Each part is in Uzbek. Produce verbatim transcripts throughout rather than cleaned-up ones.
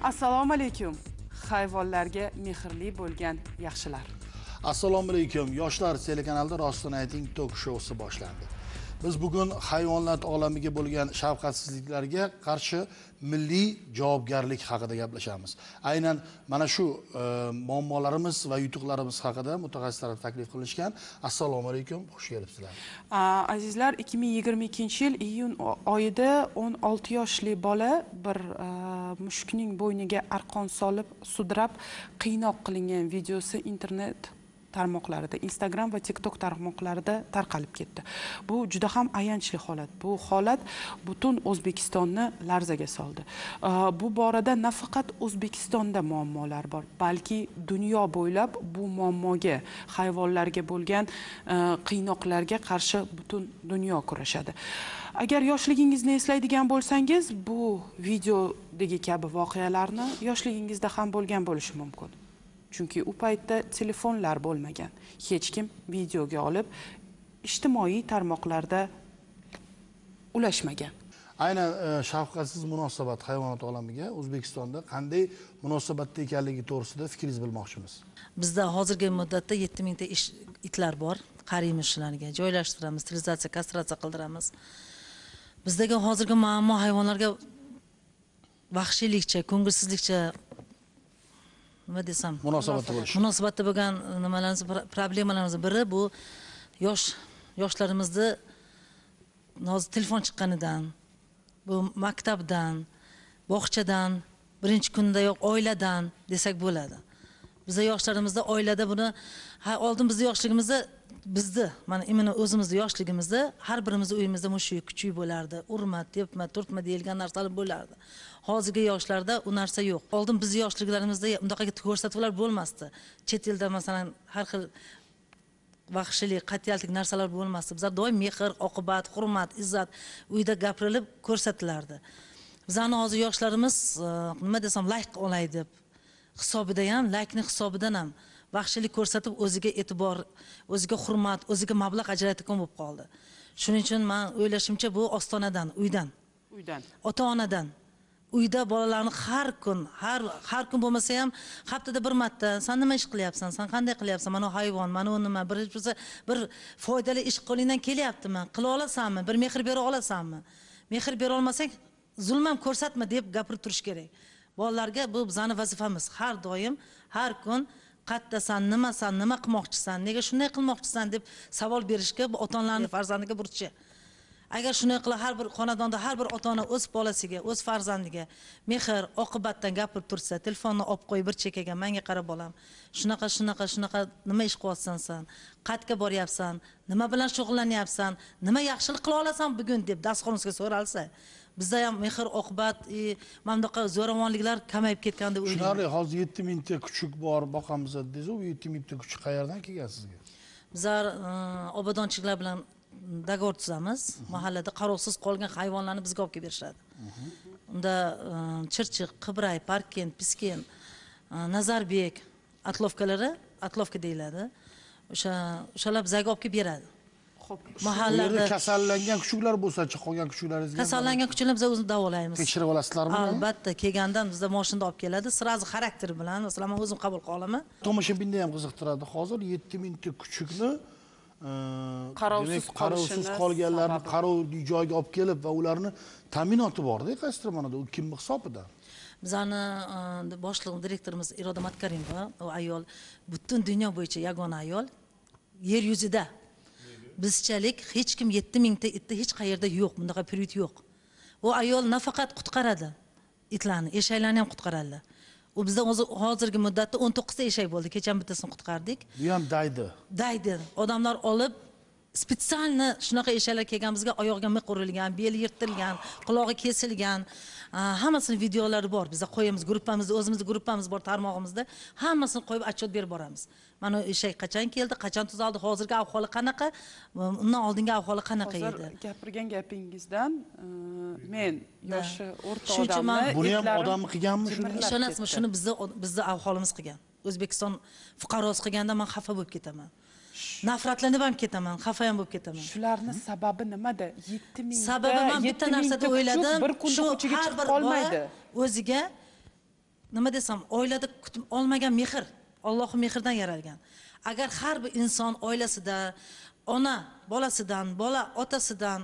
Assalomu alaykum. Hayvonlarga mehrli bo'lgan yaxshilar. Assalomu alaykum. Yoshlar telekanalida Rostini ayting tok shousi boshlandi. Biz bugun hayvonlar olamiga bo'lgan shafqatsizliklarga qarshi milliy javobgarlik haqida gaplashamiz. Aynan mana shu e, muammolarimiz va yutuqlarimiz haqida mutaxassislar taklif qilishgan. Assalomu alaykum, xush kelibsizlar. Azizlar, ikki ming yigirma ikkinchi yil iyun oyida o'n olti yoshli bola bir e, mushukning bo'yniga arqon solib, sudrab, qiynoq qilingan videosi internet tarmoqlarida, Instagram va TikTok tarmoqlarida tarqalib ketdi. Bu juda ham ayanchli holat. Bu holat butun O'zbekistonni larzaga soldi. Bu borada nafaqat O'zbekistonda muammolar bor, balki dunyo bo'ylab bu muammoga, hayvonlarga bo'lgan qiynoqlarga qarshi butun dunyo kurashadi. Agar yoshligingizni eslaydigan bo'lsangiz, bu videodagi kabi voqealarni yoshligingizda ham bo'lgan bo'lishi mumkin. Chunki u paytda telefonlar bo'lmagan. Hech kim videoga olib ijtimoiy tarmoqlarda ulashmagan. Aynan shafqatsiz munosabat hayvonot olamiga O'zbekistonda qanday munosabatda ekanligi to'g'risida fikringizni bilmoqchimiz. Bizda hozirgi muddatda yetti mingta ish itlar bor. Qariymiz shularga joylashtiramiz, sterilizatsiya, kastratsiya qildiramiz. Bizdagi hozirgi muammo hayvonlarga vahshiylikcha, ko'ngilsizlikcha nima desam, munosabatda bo'lish. Munosabatda bo'lgan nimalarimiz, problemalarimiz biri bu yosh yoshlarimizni hozir telefon chiqqanidan, bu maktabdan, bog'chadan, birinchi kundayoq oiladan desak bo'ladi. Bizda yoshlarimizni oilada buni oldin bizning yoshligimizda bizni, mana imini o'zimizni yoshligimizda har birimiz uyimizda mushuk, kuchuk bo'lardi. Urma, tepma, turtma deyilgan narsalar bo'lardi. Hozirgi yoshlarda u narsa yo'q. Oldin bizning yoshliklarimizda bunday ko'rsatuvlar bo'lmasdi. Chet elda masalan har xil vahshiylik, qat'iyatlik narsalar bo'lmasdi. Bizlar doim mehr, oqibat, hurmat, izzat uyda gapirilib ko'rsatilardi. Bizning hozir yoshlarimiz nima desam, layk olay deb hisobida ham, laykni hisobidan ham vahshiylik ko'rsatib, o'ziga e'tibor, o'ziga hurmat, o'ziga mablag' ajratgan bo'lib qoldi. Shuning uchun men o'ylashimcha bu ostonadan, uydan, uydan, ota-onadan, uyda bolalarni har kun, har har kun bo'lmasa ham haftada bir marta, sen nima ish qilyapsan, sen qanday qilyapsan, mana hayvon, mana u nima, bir bir foydali ish qo'lingdan kelyaptimi, qila olasanmi, bir mehr bera olasanmi? Mehr bera olmasang, zulm ham ko'rsatma deb gapirib turish kerak. Bolalarga bu bizning vazifamiz. Har doim, har kun qattasan, nimasan, nima qilmoqchisan, nega shunday qilmoqchisan deb savol berishga bu ota-onalarning farzandiga burchi. Agar shunday qilib har bir xonadonda har bir ota-ona o'z bolasiga, o'z farzandiga mehr, oqibatdan gapirib tursa, telefonni olib qo'yib bir chekaga, menga qara bolam, shunaqa, shunaqa, shunaqa nima ish qilyapsan sen? Qayerga boryapsan? Nima bilan shug'ullanyapsan? Nima yaxshilik qila olasan bugun deb dasturxonimizga so'ralsa, bizda ham mehr, oqibat, mana bunaqa zo'ravonliklar kamayib ketganda o'ylayman. Tushunarli, hozir yetti mingta kuchuk bor, boqamiz dedingiz, u yetti mingta kuchuk qayerdan kelgan sizga? Bizlar obodonchiliklar bilan dogovor tuzamiz. Mahallada qarovsiz qolgan hayvonlarni bizga olib kelib berishadi. Unda Chirchiq, Qibray, Parkent, Pisken, Nazarbek atlovkalari, atlovka deyiladi. O'sha o'shalar bizga olib kelib beradi. Xo'p, mahallada kasallangan kuchuklar bo'lsa-chi, qolgan kuchuklaringizga kasallangan kuchuklarni biz o'zimiz davolaymiz. Tekshirib olasizlarmi? Albatta, kelgandan bizda mashinada olib keladi. Sirazi xarakteri bilan, masalan, men o'zim qabul qila olaman. Tomoshabinni ham qiziqtiradi. Hozir yetti mingta kuchukni qarovsiz qarovsiz qolganlarni qarov joyiga olib kelib va ularni ta'minoti bor-da, qaysidir ma'noda u kim hisobidan? Bizani boshliq direktorimiz Iroda Matkarimova, u ayol butun dunyo bo'yicha yagona ayol yer yuzida. Bizchalik hech kim yetti mingta itni hech qayerda yo'q, bundaqa privat yo'q. U ayol nafaqat qutqaradi itlarni, eshaklarni ham qutqaradi. U bizda hozirgi muddatda o'n to'qqizta eshak bo'ldi, kecham bittasini qutqardik. Bu ham daydi. Daydi. Odamlar olib spesialni shunaqa eshaklar kelganimizga oyog'iga miq urilgan, beli yirtilgan, qulog'i kesilgan, hammasini videolari bor. Bizda qo'yamiz gruppamizda, o'zimizning gruppamiz bor tarmog'imizda, hammasini qo'yib отчет berib boramiz. Mana eshak qachon keldi, qachon tuzaldi, hozirgi ahvoli qanaqa, undan oldingi ahvoli qanaqa edi. Hozir gapirgan gapingizdan men yoshi o'rta odamni, buni ham odamni qilganmi shuni? Ishonasizmi, shuni bizda bizda ahvolimiz qilgan. O'zbekiston fuqarosi qilganda men xafa bo'lib ketaman. Nafratlanib ham ketaman, xafa ham bo'lib ketaman. Shularni sababi nimada? yetti ming Sababi men bitta narsada o'yladim, shu har bir bola o'ziga nima desam, oilada kutib olmagan mehr, Allohning mehridan yaralgan. Agar har bir inson oilasida, ona bolasidan, bola otasidan,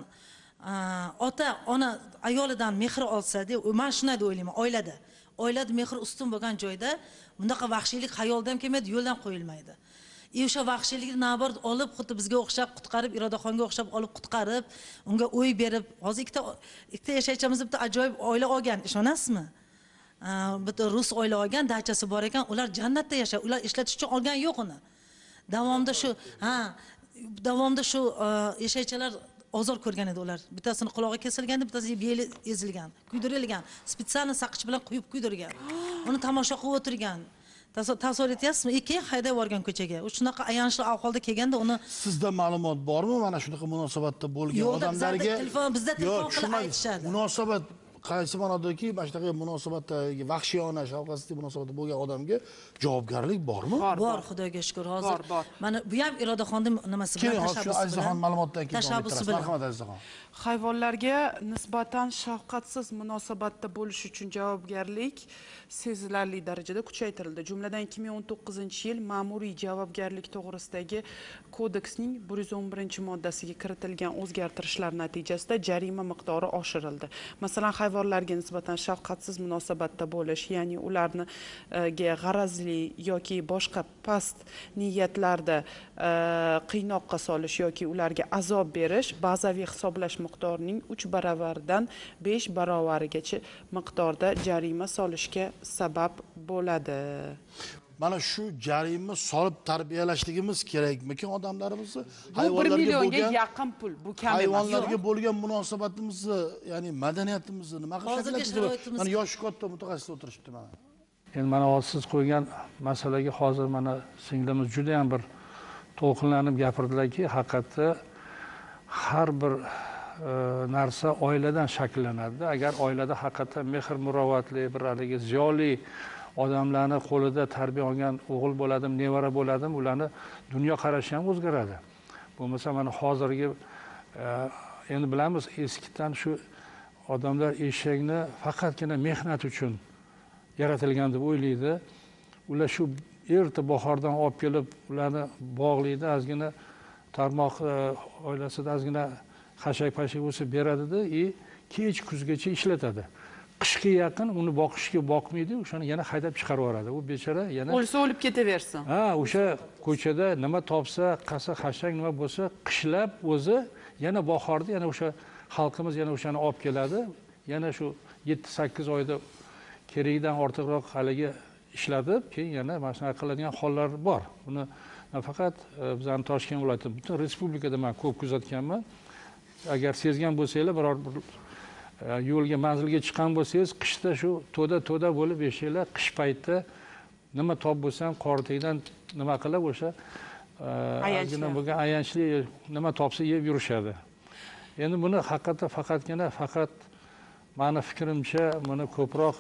ota ona ayolidan mehr olsa-da, men shunday deb o'ylayman, oilada. Oilada mehr ustun bo'lgan joyda bunaqa vahshiylik xayoldan kelmaydi, yo'ldan qo'yilmaydi. E o'sha vahshiylikni navbat olib, xuddi bizga o'xshab qutqarib, Irodaxonga o'xshab olib qutqarib, unga o'y berib, hozir ikkita ikkita yashaychamiz bitta ajoyib oila olgan, ishonasizmi? Bitta rus oila olgan, dachasi bor ekan, ular jannatda yashaydi. Ular ishlatish uchun olgan yo'q uni. Davomda shu, ha, davomda shu yashaychalar ozor ko'rgan edi ular. Bittasini qulog'i kesilganda, bittasi beli ezilgan, kuydirilgan, spesial saqich bilan quyib kuydirgan. Uni tomosha qilib o'tirgan. Tasavvur etyapsizmi? Keyin haydab borgan ko'chaga. U shunaqa ayanchli ahvolda kelganda uni sizda ma'lumot bormi mana shunaqa munosabatda bo'lgan odamlarga? Telefon bizda telefon qilib aytishadi. Munosabat qaysi ma'nodaki mana shunaqa munosabatdagi vahshiyona, shafqatsizlik munosabatda bo'lgan odamga javobgarlik bormi? Bor, Xudoga shukr, hozir. Mana bu ham Irodaxonning nimasi bilan tashabbus bilan. Azizaxon ma'lumotdan keyin tashabbus bilan. Marhamat Azizaxon. Hayvonlarga nisbatan shafqatsiz munosabatda bo'lish uchun javobgarlik sezilarli darajada kuchaytirildi. Jumladan ikki ming o'n to'qqizinchi yil ma'muriy javobgarlik to'g'risidagi kodeksning bir yuz o'n birinchi moddasiga kiritilgan o'zgartirishlar natijasida jarima miqdori oshirildi. Masalan, hayvonlarga nisbatan shafqatsiz munosabatda bo'lish, ya'ni ularni ga g'arazli yoki boshqa past niyatlarda qiynoqqa solish yoki ularga azob berish bazaviy hisoblash miqdorining uch baravaridan besh baravarigacha miqdorda jarima solishga sabab bo'ladi. Mana shu jarima solib tarbiyalashligimiz kerakmikin odamlarimizni? Bu bir millionga yaqin pul, bu kam emas. Hayvonlarga bo'lgan munosabatimizni, ya'ni madaniyatimizni nima qilishimiz? Mana yoshi katta mutaxassis o'tirishibdi mana. Endi mana siz qo'ygan masalaga hozir mana singlimiz juda ham bir to'lqinlanib gapirdilarki, haqiqatda har bir narsa oiladan shakllanadi. Agar oilada haqiqatdan mehr murovatli, bir haligi ziyoli odamlarni qo'lida tarbiya olgan o'g'il bo'ladim, nevara bo'ladim, ularni dunyo qarashi ham o'zgaradi. Bo'lmasa mana hozirgi endi bilamiz, eskidan shu odamlar eshakni faqatgina mehnat uchun yaratilgan deb o'ylaydi. Ular shu erta bahordan olib kelib, ularni bog'laydi, ozgina tarmoq oilasida ozgina xashak-pashak bo'lsa beradida, e kech kuzgacha ishlatadi. Qishga yaqin uni boqishga boqmaydi, o'shani yana haydab chiqarib yuboradi. U bechora yana o'lsa o'lib ketaversin. Ha, o'sha ko'chada nima topsa, qasa xashak nima bo'lsa, qishlab o'zi yana bahorda yana o'sha xalqimiz yana o'shani olib keladi. Yana shu yetti sakkiz oyda keragidan ortiqroq haligi ishlatib, keyin yana mana shunaqa qiladigan hollar bor. Buni nafaqat bizning Toshkent viloyati, butun respublikada men ko'p kuzatganman. Agar sezgan bo'lsanglar, biror bir yo'lga, manzilga chiqqan bo'lsangiz, qishda shu to'da-to'da bo'lib eshaklar qish paytida nima top bo'lsam, qortidan nima qilib o'sha ozgina bo'lgan ayanchli nima topsa yeb yurishadi. Endi buni haqiqatda faqatgina faqat meni fikrimcha buni ko'proq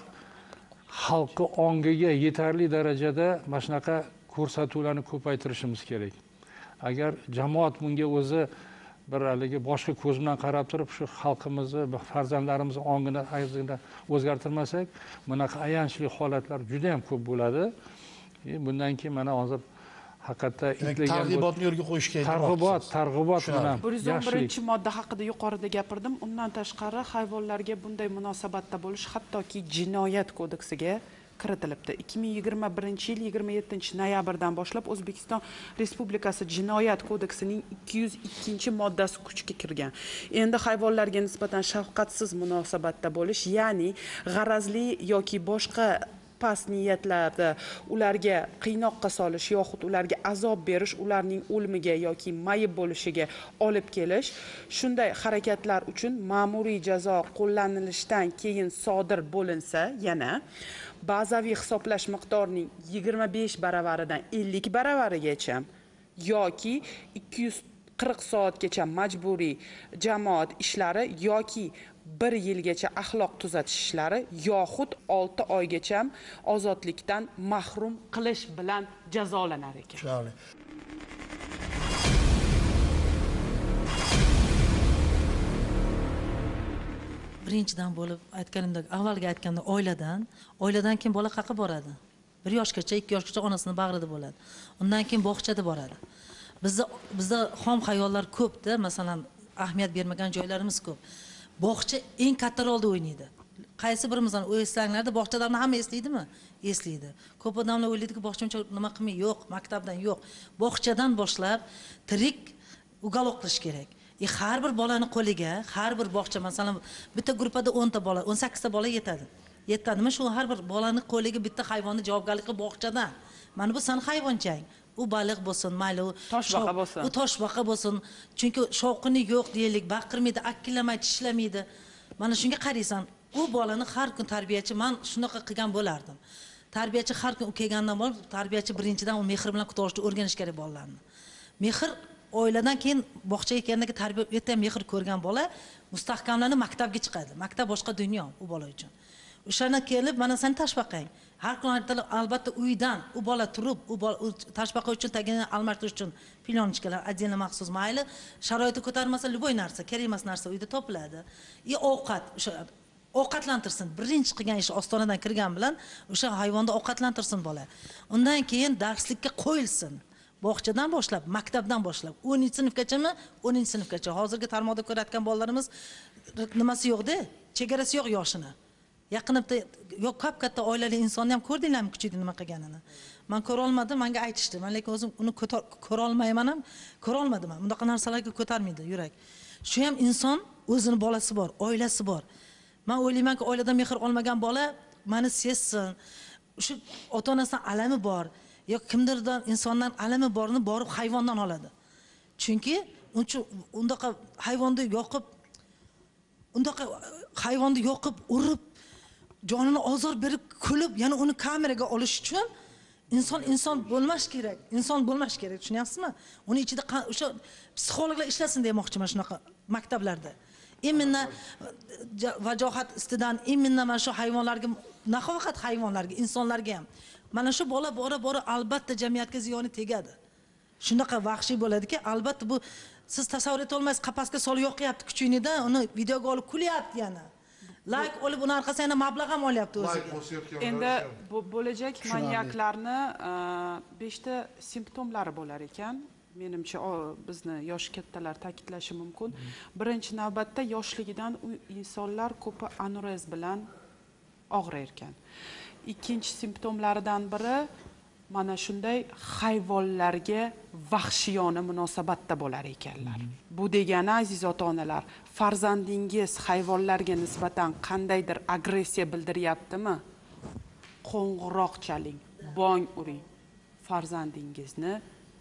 xalqi ongiga yetarli darajada mana shunaqa ko'rsatuvlarni ko'paytirishimiz kerak. Agar jamoat bunga o'zi bir haligi boshqa ko'z bilan qarab turib shu xalqimizni, farzandlarimizni ongini ozgina o'zgartirmasak, bunaqa ayanchli holatlar juda ham ko'p bo'ladi. Bundan keyin mana hozir haqiqatda targ'ibotni yo'lga qo'yish kerak. Targ'ibot, targ'ibot bilan. bir yuz o'n birinchi modda haqida yuqorida gapirdim. Undan tashqari hayvonlarga bunday munosabatda bo'lish hattoki jinoyat kodeksiga kiritilibdi. ikki ming yigirma birinchi yil yigirma yettinchi noyabrdan boshlab O'zbekiston Respublikasi Jinoyat kodeksining ikki yuz ikkinchi moddasi kuchga kirgan. Endi hayvonlarga nisbatan shafqatsiz munosabatda bo'lish, ya'ni g'arazli yoki boshqa past niyatlarda ularga qiynoqqa solish yoxud ularga azob berish, ularning o'limiga yoki mayib bo'lishiga olib kelish, shunday harakatlar uchun ma'muriy jazo qo'llanilishdan keyin sodir bo'linsa, yana bazaviy hisoblash miqdorining yigirma besh baravaridan ellik baravarigacha yoki ikki yuz qirq soatgacha majburiy jamoat ishlari yoki bir yilgacha axloq tuzatish ishlari yoxud olti oygacha ozodlikdan mahrum qilish bilan jazolanar ekan. Tushunarli. birinchidan bo'lib aytganimdek, avvalgi aytganda oiladan, oiladan keyin bola qayerga boradi? bir yoshgacha, ikki yoshgacha onasini bag'rida bo'ladi. Undan keyin bog'chada boradi. Bizda bizda xom xayollar ko'p-da, masalan, ahamiyat bermagan joylarimiz ko'p. Bog'cha eng katta rolni o'ynaydi. Qaysi birimizdan o'ylanglarda bog'chalarni hamma eslaydimi? Eslaydi. Ko'p odamlar o'ylaydiki, bog'cha uncha nima qilmay, yo'q, maktabdan yo'q. Bog'chadan boshlab tirik ugalok qilish kerak. E har bir bolani qo'liga, har bir bog'cha, masalan, bitta guruhda o'n ta bola, o'n sakkiz ta bola yetadi. Yetadimi? Shu har bir bolani qo'liga bitta hayvonni javobgarligi bog'chadan. Mana bu san hayvonchang. U baliq bo'lsin, mayli u toshbaqa bo'lsin. U toshbaqa bo'lsin. Chunki shovqini yo'q deylik, baqirmaydi, akkillamaydi, tishlamaydi. Mana shunga qaraysan, u bolani har kun tarbiyachi, men shunaqa qilgan bo'lardim. Tarbiyachi har kun kelgandan bo'lib, tarbiyachi birinchidan u mehr bilan kutishni o'rganish kerak bolalarni. Mehr oiladan keyin bog'chaga kelgandagi tarbiya erta mehr ko'rgan bola mustahkamlanib maktabga chiqadi. Maktab boshqa dunyo u bola uchun. O'shana kelib, mana sen toshbaqang. Har kun albatta uydan u bola turib, u bola toshbaqa uchun tagini almashtirish uchun plyonchkalar отдельно maxsus mayli, sharoiti ko'tarmasa любой narsa, kerak emas narsa uyda topiladi. И ovqat, o'sha ovqatlantirsin. Birinchi qilgan ishi ostonadan kirgan bilan o'sha hayvonni ovqatlantirsin bola. Undan keyin darslikka qo'yilsin. Bog'chadan boshlab, maktabdan boshlab, o'ninchi sinfgachami? o'ninchi sinfgacha. Hozirgi tarmoqda ko'rayotgan bolalarimiz nimasi yo'q-da, chegarasi yo'q yoshini. Yaqinda yo'q, ko'p katta oilali insonni ham ko'rdinglarmi kuchida nima qilganini? Men ko'ra olmadim, menga aytishdi. Men lekin o'zim uni ko'ra olmayman ham, ko'ra olmadim. Bunday narsalarga ko'tarmaydi yurak. Shu ham inson o'zini bolasi bor, oilasi bor. Men o'ylaymanki, oiladan mehr olmagan bola meni sezsin. Shu ota-onasidan alami bor, yo kimdirdan insondan alami borni borib hayvondan oladi. Chunki uncha undaqa hayvonni yoqib, undaqa hayvonni yoqib, urib, jonini ozor berib, kulib, yana uni kameraga olish uchun inson inson bo'lmas kerak. Inson bo'lmas kerak, tushunyapsizmi? Uni ichida o'sha psixologlar ishlasin demoqchiman shunaqa maktablarda. Imminna vajohat istidan, imminna mana shu hayvonlarga, nafaqat hayvonlarga, insonlarga ham. Mana shu bola bora-bora albatta jamiyatga ziyoni tegadi. Shunaqa vahshiy bo'ladiki, albatta bu siz tasavvur eta olmaysiz, qafasga solib yoqyapti kuchingizda, uni videoga olib kulyapti yana. Like olib uni orqasidan yana mablag' ham olyapti o'ziga. Endi bu bo'lajak manyaklarni besh ta simptomlari bo'lar ekan. Menimcha bizni yosh kattalar ta'kidlashi mumkin. Birinchi navbatda yoshligidan u insonlar ko'pi anurez bilan og'rir ekan. Ikkinchi simptomlaridan biri mana shunday hayvonlarga vahshiyona munosabatda bo'lar ekanlar. Bu degani, aziz ota-onalar, farzandingiz hayvonlarga nisbatan qandaydir agressiya bildiryaptimi? Qo'ng'iroq chaling, bong uring. Farzandingizni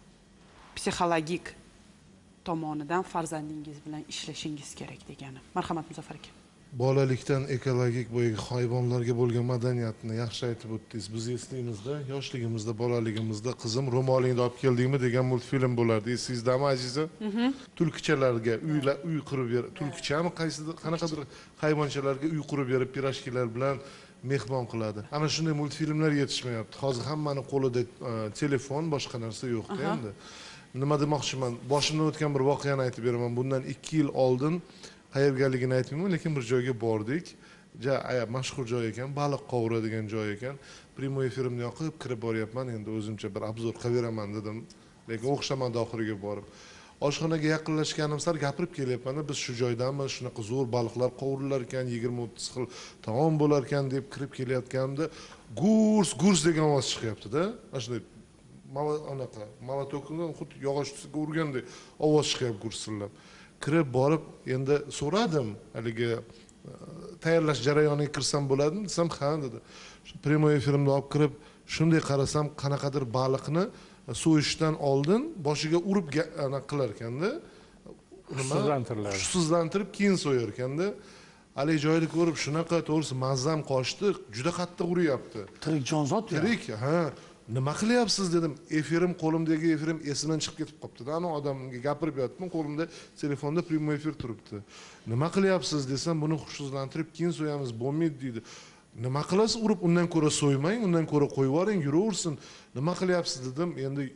psixologik tomonidan farzandingiz bilan ishlashingiz kerak degani. Marhamat Muzaffar aka. Bolalikdan ekologik bo'yiga hayvonlarga bo'lgan madaniyatni yaxshi aytib o'tdingiz. Biz eslaymizda, yoshligimizda, bolaligimizda qizim ro'molingni olib keldingmi degan multfilm bo'lardi. Esingizdami, aziza? Tulkichalarga uylar uy qurib ber, tulkichami qaysidir qanaqadir hayvonchalarga uy qurib berib, pirashkilar bilan mehmon qiladi. Ana shunday multfilmlar yetishmayapti. Hozir hammaning qo'lida telefon, boshqa narsa yo'q-da endi. Nima demoqchiman? Boshimdan o'tgan bir voqeani aytib beraman. Bundan ikki yil oldin qayergaligini aytmayman, lekin bir joyga bordik. Ja, mashhur joy ekan, baliq qovuradigan joy ekan. Primoy efirimni yoqib kirib boryapman, endi o'zimcha bir obzor qilveraman dedim. Lekin o'xshamadi oxiriga borib. Oshxonaga yaqinlashganim sar gapirib kelyapman, biz shu joydamiz, shunaqa zo'r baliqlar qovurilar ekan, yigirma o'ttiz xil taom bo'lar ekan deb kirib kelayotganimda gurs gurs degan ovoz chiqyapti-da. Mana shunday anaqa molotokdan xuddi yog'och tusiga urgandek ovoz chiqyapti gursillab. Kirib borib endi so'radim, haligi tayyorlash jarayoniga kirsam bo'ladimi desam, ha dedi. Shu primoy efirimni olib kirib, shunday qarasam qanaqadir baliqni so'yishdan oldin boshiga urib ana qilar ekanda, Hushsizlantiriladi. Hushsizlantirib keyin so'yar ekanda. Hali joyida ko'rib shunaqa to'g'risi mazam qochdi, juda qattiq uryapti. Tirik jonzot ya. Tirik, ha. Nima qilyapsiz dedim. Efirim, qo'limdagi efirim esidan chiqib ketib qopti-da. Ana odamga gapirib yotdim, qo'limda telefonda primoy efir turibdi. Nima qilyapsiz desam, buni xushsizlantirib keyin so'yamiz, bo'lmaydi deydi. Nima qilasiz? Urib undan ko'ra so'ymang, undan ko'ra qo'yib yuboring, yuraversin. Nima qilyapsiz dedim. Endi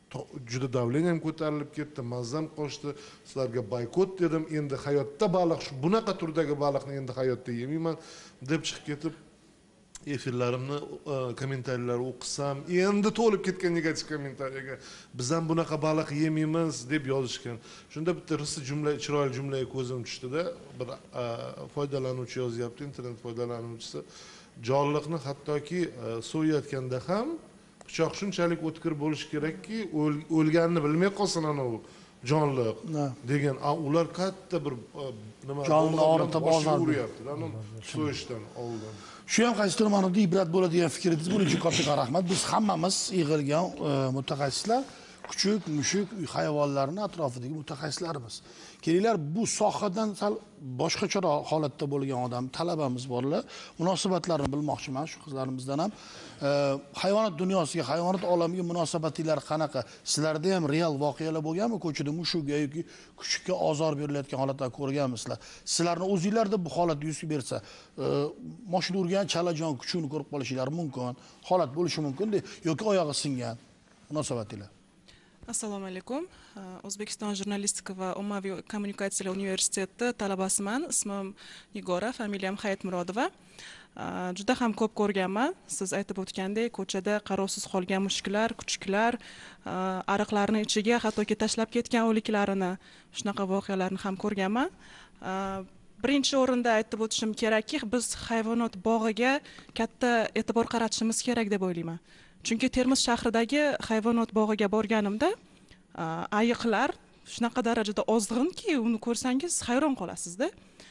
juda davleniyam ko'tarilib ketdi, mazzam qochdi. Sizlarga boykot dedim. Endi hayotda baliq, shu bunaqa turdagi baliqni endi hayotda yemayman deb chiqib ketib, efirlarimni kommentariyalar o'qisam, endi to'lib ketgan negativ kommentariyaga biz ham bunaqa baliq yemaymiz deb yozishgan. Shunda bitta risi jumla, chiroyli jumlaga ko'zim tushdi-da, bir foydalanuvchi yozyapti, internet foydalanuvchisi. Jonliqni hattoki so'yayotganda ham pichoq shunchalik o'tkir bo'lishi kerakki, o'lganini bilmay qolsin ana u jonliq degan. Ular katta bir nima jonni og'ritib uryapti, so'yishdan oldin. Shu ham qaysi tomonda ibrat bo'ladigan fikringiz buning uchun katta rahmat. Biz hammamiz yig'ilgan mutaxassislar, kuchuk, mushuk, uy hayvonlarini atrofidagi mutaxassislarimiz. Kelinglar, bu sohadan sal boshqacharoq holatda bo'lgan odam, talabamiz borlar. Munosabatlarni bilmoqchiman shu qizlarimizdan ham. Hayvonot dunyosiga, hayvonot olamiga munosabatinglar qanaqa? Sizlarda ham real voqealar bo'lganmi? Ko'chada mushukga yoki kuchukka ozor berilayotgan holatlar ko'rganmisizlar? Sizlarni o'zingizlarda bu holat yuz bersa, mashina urgan chalajon kuchukni ko'rib qolishingiz mumkin, holat bo'lishi mumkin yoki oyog'i singan munosabatinglar. Assalomu alaykum. O'zbekiston jurnalistika va ommaviy kommunikatsiyalar universiteti talabasiman. Ismim Nigora, familiyam Hayitmurodova. Juda ham ko'p ko'rganman. Siz aytib o'tgandek, ko'chada qarovsiz qolgan mushuklar, kuchuklar, ariqlarning ichiga hattoki tashlab ketgan o'liklarini, shunaqa voqealarni ham ko'rganman. Birinchi o'rinda aytib o'tishim kerakki, biz hayvonot bog'iga katta e'tibor qaratishimiz kerak deb o'ylayman. Chunki Termiz shahridagi hayvonot bog'iga borganimda ayiqlar shunaqa darajada ozg'inki, uni ko'rsangiz hayron qolasizda.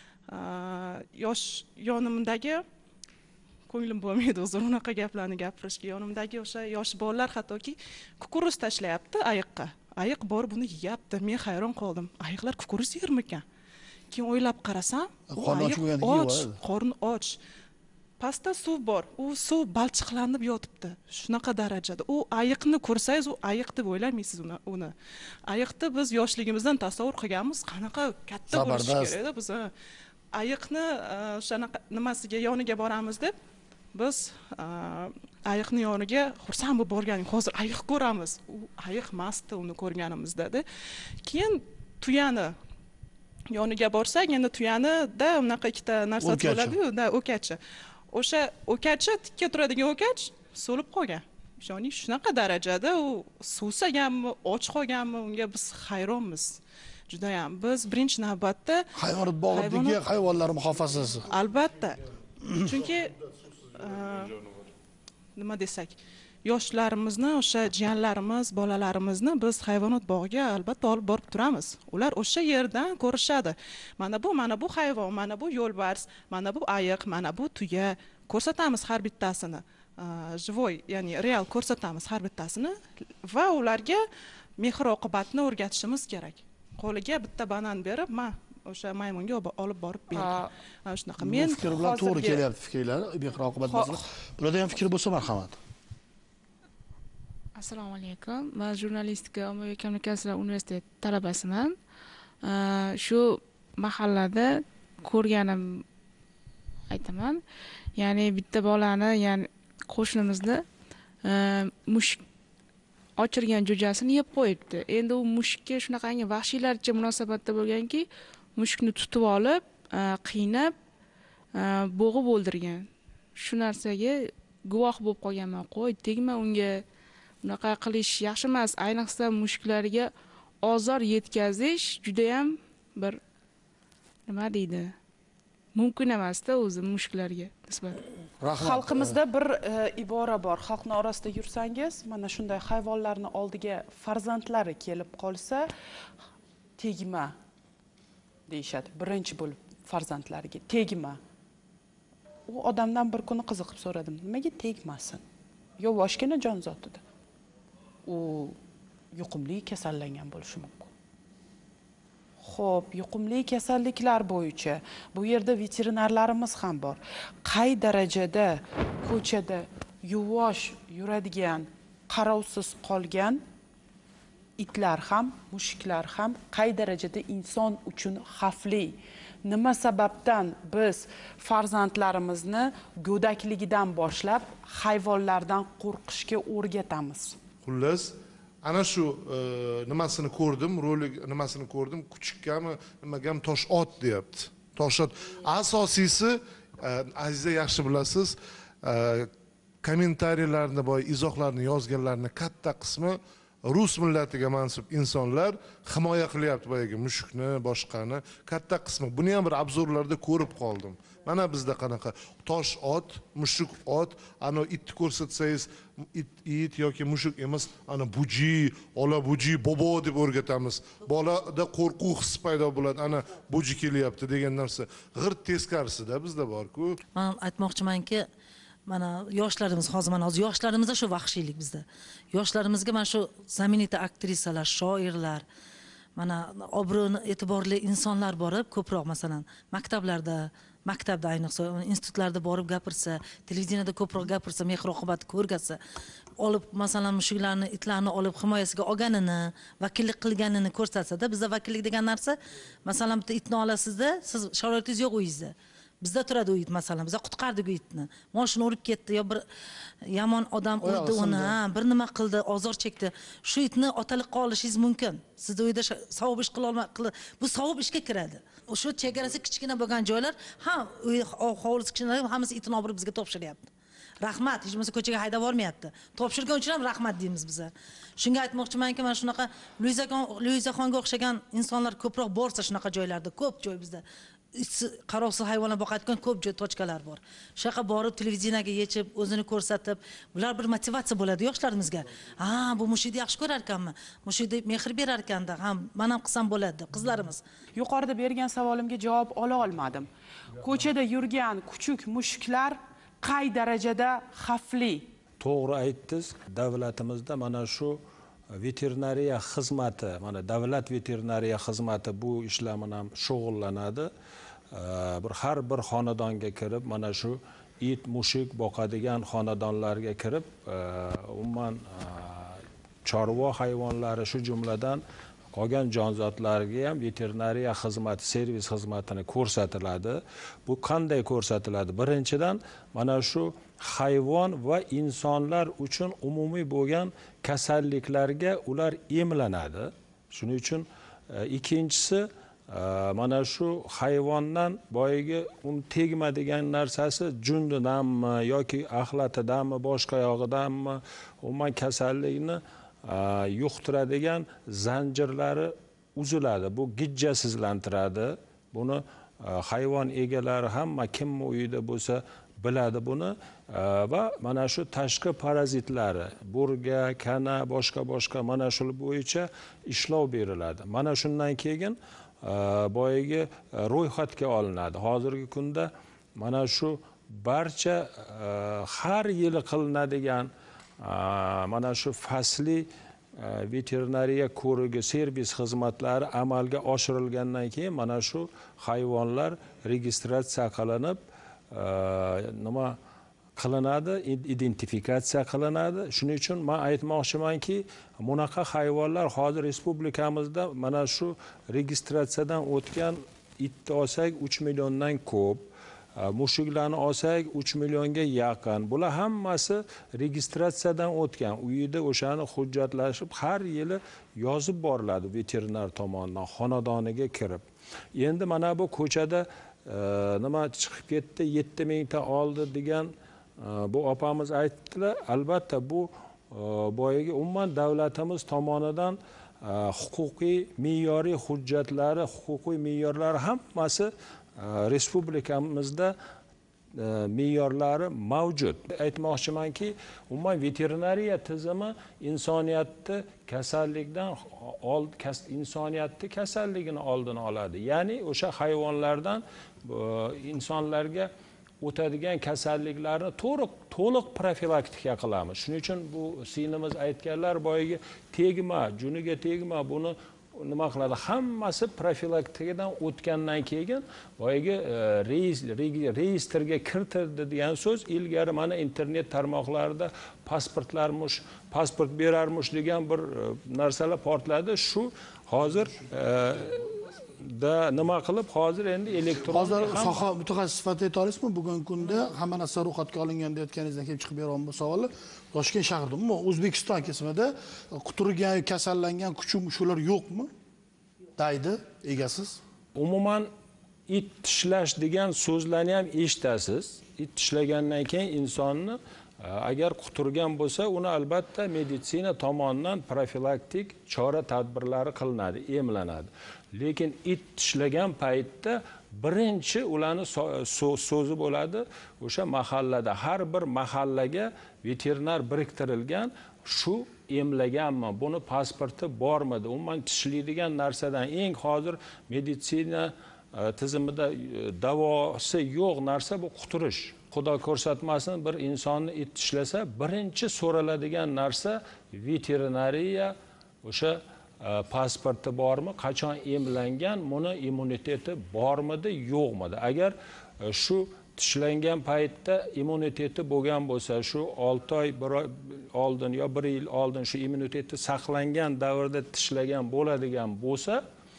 Yosh yonimdagi ko'nglim bo'lmaydi o'zim unaqa gaplarni gapirishga. Yonimdagi o'sha yosh bolalar hattoki kukuruz tashlayapti ayiqqa. Ayiq borib uni yeyapti. Men hayron qoldim. Ayiqlar kukuruz yermikan? Keyin o'ylab qarasam, och, qorni och. Pastda suv bor. U suv balchiqlanib yotibdi. Shunaqa darajada. U ayiqni ko'rsangiz, u ayiq deb o'ylamaysiz uni. Ayiqni biz yoshligimizdan tasavvur qilganmiz, qanaqa katta bo'lishi kerak-da biz. Ayiqni o'shanaqa nimasiga yoniga boramiz deb biz ayiqni yoniga xursand bo'lib borganik. Hozir ayiq ko'ramiz. U ayiq emasdi uni ko'rganimizda-da. Keyin tuyani yoniga borsak, endi tuyanida unaqa ikkita narsa bo'ladi-yu, da, o'kachi. O'sha o'kachi tikka turadigan o'kach so'lib qolgan. Ya'ni shunaqa darajada u suvsaganmi, och qolganmi, unga biz hayronmiz. Juda ham biz birinchi navbatda hayvonot bog'idagi hayvonlar muhofazasi. Albatta. Chunki nima desak, yoshlarimizni, o'sha jiyanlarimiz, bolalarimizni biz hayvonot bog'iga albatta olib borib turamiz. Ular o'sha yerdan ko'rishadi. Mana bu, mana bu hayvon, mana bu yo'lbars, mana bu ayiq, mana bu tuya. Ko'rsatamiz har bittasini. Живой, ya'ni real ko'rsatamiz har bittasini va ularga mehr-oqibatni o'rgatishimiz kerak. Qo'liga bitta banan berib, "Ma, o'sha maymunga olib borib berdim." Mana shunaqa. Men fikr bilan to'g'ri kelyapti fikrlar, mehr-oqibat masalasi. Bularda ham fikr bo'lsa marhamat. Assalomu alaykum. Men jurnalistika va ommaviy kommunikatsiyalar universiteti talabasiman. Shu mahallada ko'rganim aytaman. Ya'ni bitta bolani, ya'ni qo'shnimizni mushuk ochirgan jo'jasini yeb qo'yibdi. Endi u mushukka shunaqangi vahshiylarcha munosabatda bo'lganki, mushukni tutib olib, qiynab, bo'g'ib o'ldirgan. Shu narsaga guvoh bo'lib qolganman. Qo'y, tegma unga. Bunaqa qilish yaxshi emas. Ayniqsa mushuklarga ozor yetkazish juda ham bir nima deydi? Mumkin emas-da o'zi mushuklarga nisbatan. Xalqimizda bir ibora bor. Xalqning orasida yursangiz, mana shunday hayvonlarning oldiga farzandlari kelib qolsa, tegma deyshadi. Birinchi bo'lib farzandlariga tegma. U odamdan bir kuni qiziqib so'radim, nimaga tegmasin? Yo'voshgina jonzotida. U yuqumli kasallangan bo'lishi mumkin. Xo'p, yuqumli kasalliklar bo'yicha bu yerda veterinarlarimiz ham bor. Qay darajada ko'chada yuvosh yuradigan, qarovsiz qolgan itlar ham, mushuklar ham qay darajada inson uchun xavfli? Nima sababdan biz farzandlarimizni go'dakligidan boshlab hayvonlardan qo'rqishga o'rgatamiz? Xullas, ana shu nimasini ko'rdim, rolik nimasini ko'rdim, kuchikkami, nimagam tosh ot deyapti. Tosh ot. Asosiysi, Aziza yaxshi bilasiz, kommentariyalarni, boy izohlarni yozganlarning katta qismi rus millatiga mansub insonlar himoya qilyapti boyagi mushukni, boshqani, katta qismi. Buni ham bir obzorlarda ko'rib qoldim. Mana bizda qanaqa tosh ot, mushuk ot, ana itni ko'rsatsangiz, it, it yoki mushuk emas, ana buji, ola buji, bobo deb o'rgatamiz. Bolada qo'rquv hissi paydo bo'ladi, ana buji kelyapti degan narsa. G'irt teskarisida bizda bor-ku. Men aytmoqchimanki, mana yoshlarimiz, hozir mana hozir yoshlarimizda shu vahshiylik bizda. Yoshlarimizga mana shu знаменитый aktrisalar, shoirlar, mana obro'ni e'tiborli insonlar borib, ko'proq masalan maktablarda, maktabda ayniqsa institutlarda borib gapirsa, televideniyada ko'proq gapirsa, mehr-oqibat ko'rgazsa, olib masalan mushuklarni, itlarni olib himoyasiga olganini, vakillik qilganini ko'rsatsa-da, bizda vakillik degan narsa, masalan bitta itni olasizda, siz sharoitingiz yo'q uyingizda. Bizda turadi u it masalan, biz qutqardik u itni. Moshina urib ketdi yo bir yomon odam urdi uni, bir nima qildi, ozor chekdi. Shu itni otaliqqa olishingiz mumkin. Siz uyda savob ish qila olmay, bu savob ishga kiradi. O'sha chegarasi kichkina bo'lgan joylar, ha, uy hovlisi kichkina, hammasi itni olib bizga topshiryapti. Rahmat, hech bo'lmasa ko'chaga haydab bormayapti. Topshirgan uchun ham rahmat deymiz biz. Shunga aytmoqchimanki, mana shunaqa Luizaxonga o'xshagan insonlar ko'proq borsa shunaqa joylarda, ko'p joy bizda qarovsiz hayvonlar boqayotgan ko'p joy tochkalar bor. Shunaqa borib televiziyaga yechib, o'zini ko'rsatib, bular bir motivatsiya bo'ladi yoshlarimizga. Ha, bu mushukni yaxshi ko'rar ekanmi? Mushukni mehr berar ekanda, ham men ham qilsam bo'ladi, qizlarimiz. Yuqorida bergan savolimga javob ola olmadim. Ko'chada yurgan kuchuk mushuklar qay darajada xavfli? To'g'ri aytdingiz. Davlatimizda mana shu veterinariya xizmati, mana davlat veterinariya xizmati bu ishlar bilan shug'ullanadi. Bir har bir xonadonga kirib, mana shu it, mushuk boqadigan xonadonlarga kirib, umuman chorva hayvonlari shu jumladan qolgan jonzotlarga ham veterinariya xizmati, servis xizmatini ko'rsatiladi. Bu qanday ko'rsatiladi? Birinchidan mana shu hayvon va insonlar uchun umumiy bo'lgan kasalliklarga ular emlanadi. Shuning uchun ikkinchisi mana shu hayvondan boyagi uni tegmadigan narsasi jundidanmi yoki axlatidanmi, boshqa yog'idanmi, umuman kasallikni yuqtiradigan zanjirlari uziladi. Bu gijjasizlantiradi. Buni hayvon egalari hamma kim uyida bo'lsa biladi buni. Va mana shu tashqi parazitlari, burga, kana, boshqa boshqa mana shu bo'yicha ishlov beriladi. Mana shundan keyin boyagi ro'yxatga olinadi. Hozirgi kunda mana shu barcha har yili qilinadigan mana shu fasli veterinariya ko'rigi, servis xizmatlari amalga oshirilgandan keyin mana shu hayvonlar registratsiya qilinib, nima qilinadi, identifikatsiya qilinadi. Shuning uchun men aytmoqchimanki, bunaqa hayvonlar hozir respublikamizda mana shu registratsiyadan o'tgan itni olsak uch milliondan ko'p, mushuklarni olsak uch millionga yaqin. Bular hammasi registratsiyadan o'tgan. Uyida o'shani hujjatlashib har yili yozib boriladi veterinar tomonidan xonadoniga kirib. Endi mana bu ko'chada nima chiqib ketdi, yetti mingta oldi degan bu opamiz aytdilar. Albatta bu boyagi umuman davlatimiz tomonidan huquqiy me'yoriy hujjatlari, huquqiy me'yorlari hammasi respublikamizda me'yorlari mavjud. Aytmoqchimanki, umuman veterinariya tizimi insoniyatni kasallikdan old insoniyatni kasalligini oldini oladi. Ya'ni o'sha hayvonlardan insonlarga o'tadigan kasalliklarni to'liq to'liq profilaktika qilamiz. Shuning uchun bu sinimiz aytganlar boyagi tegma, juniga tegma, buni nima qiladi? Hammasi profilaktikadan o'tgandan keyin boyagi reyestrga kiritildi degan so'z ilgari mana internet tarmoqlarida pasportlarmish, pasport berarmish degan bir narsalar portladi. Shu hozir da nima qilib hozir endi elektron hozir soha mutaxassis sifatida ayta olasizmi, bugungi kunda hamma narsa ro'yxatga olingan deyotganingizdan kelib chiqib beraman bu savolni. Toshkent shahrida, umuman O'zbekiston kesimida quturgan, kasallangan kuchum shular yo'qmi? Daydi egasiz. Umuman it tishlash degan so'zlarni ham eshitasiz. It tishlagandan keyin insonni agar quturgan bo'lsa, uni albatta meditsina tomonidan profilaktik chora tadbirlari qilinadi, emlanadi. Lekin it tishlagan paytda birinchi ularni so'zi bo'ladi, o'sha mahallada har bir mahallaga veterinar biriktirilgan, shu emlaganmi, buni pasporti bormidi, umuman tishlaydigan narsadan eng hozir meditsina tizimida davosi yo'q narsa bu quturish. Xudo ko'rsatmasin, bir insonni it tishlasa, birinchi so'raladigan narsa veterinariya, o'sha pasporti bormi, qachon emlangan, buni immuniteti bormidi, yo'qmidi. Agar shu tishlangan paytda immuniteti bo'lgan bo'lsa, shu olti oy oldin yo bir yil oldin shu immuniteti saqlangan davrda tishlagan bo'ladigan bo'lsa,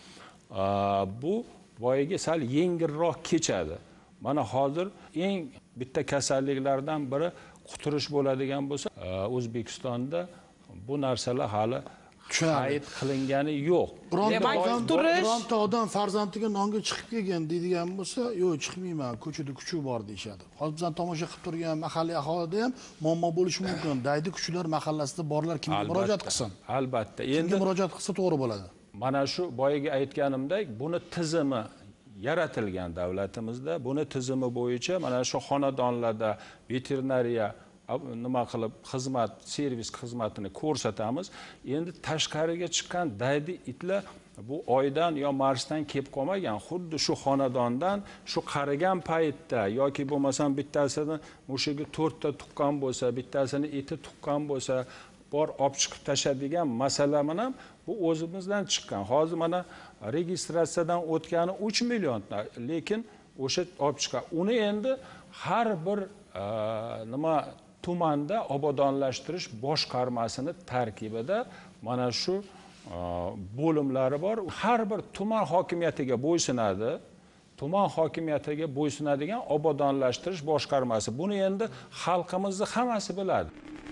bu boyagi sal yengilroq kechadi. Mana hozir eng bitta kasalliklardan biri quturish bo'ladigan bo'lsa, O'zbekistonda bu narsalar hali qayd qilingani yo'q. Bironta odam farzandiga nonga chiqib kelgan deydigan bo'lsa, yo'q, chiqmayman, ko'chada kuchuv bor deyshadi. Hozir bizdan tomosha qilib turgan mahalliy aholida ham muammo bo'lishi mumkin. Daydi kuchlar mahallasida borlar kimga murojaat qilsin? Albatta. Endi murojaat qilsa to'g'ri bo'ladi. Mana shu boyaga aytganimdek, buni tizimi yaratilgan davlatimizda, buni tizimi bo'yicha mana shu xonadonlarda veterinariya nima qilib xizmat, servis xizmatini ko'rsatamiz. Endi tashqariga chiqqan daydi itlar bu oydan yo Marsdan kelib qolmagan, xuddi shu xonadondan shu qarigan paytda yoki bo'lmasam bittasini mushiga to'rtta tuqqan bo'lsa, bittasini eti tuqqan bo'lsa, bor olib chiqib tashadigan masala ham bu o'zimizdan chiqqan. Hozir mana registratsiyadan o'tgani uch million, lekin o'sha olib chiqqan. Uni endi har bir nima tumanda obodonlashtirish boshqarmasini tarkibida mana shu bo'limlari bor. Har bir tuman hokimiyatiga bo'ysunadi. Tuman hokimiyatiga bo'ysunadigan obodonlashtirish boshqarmasi. Buni endi xalqimizning hammasi biladi.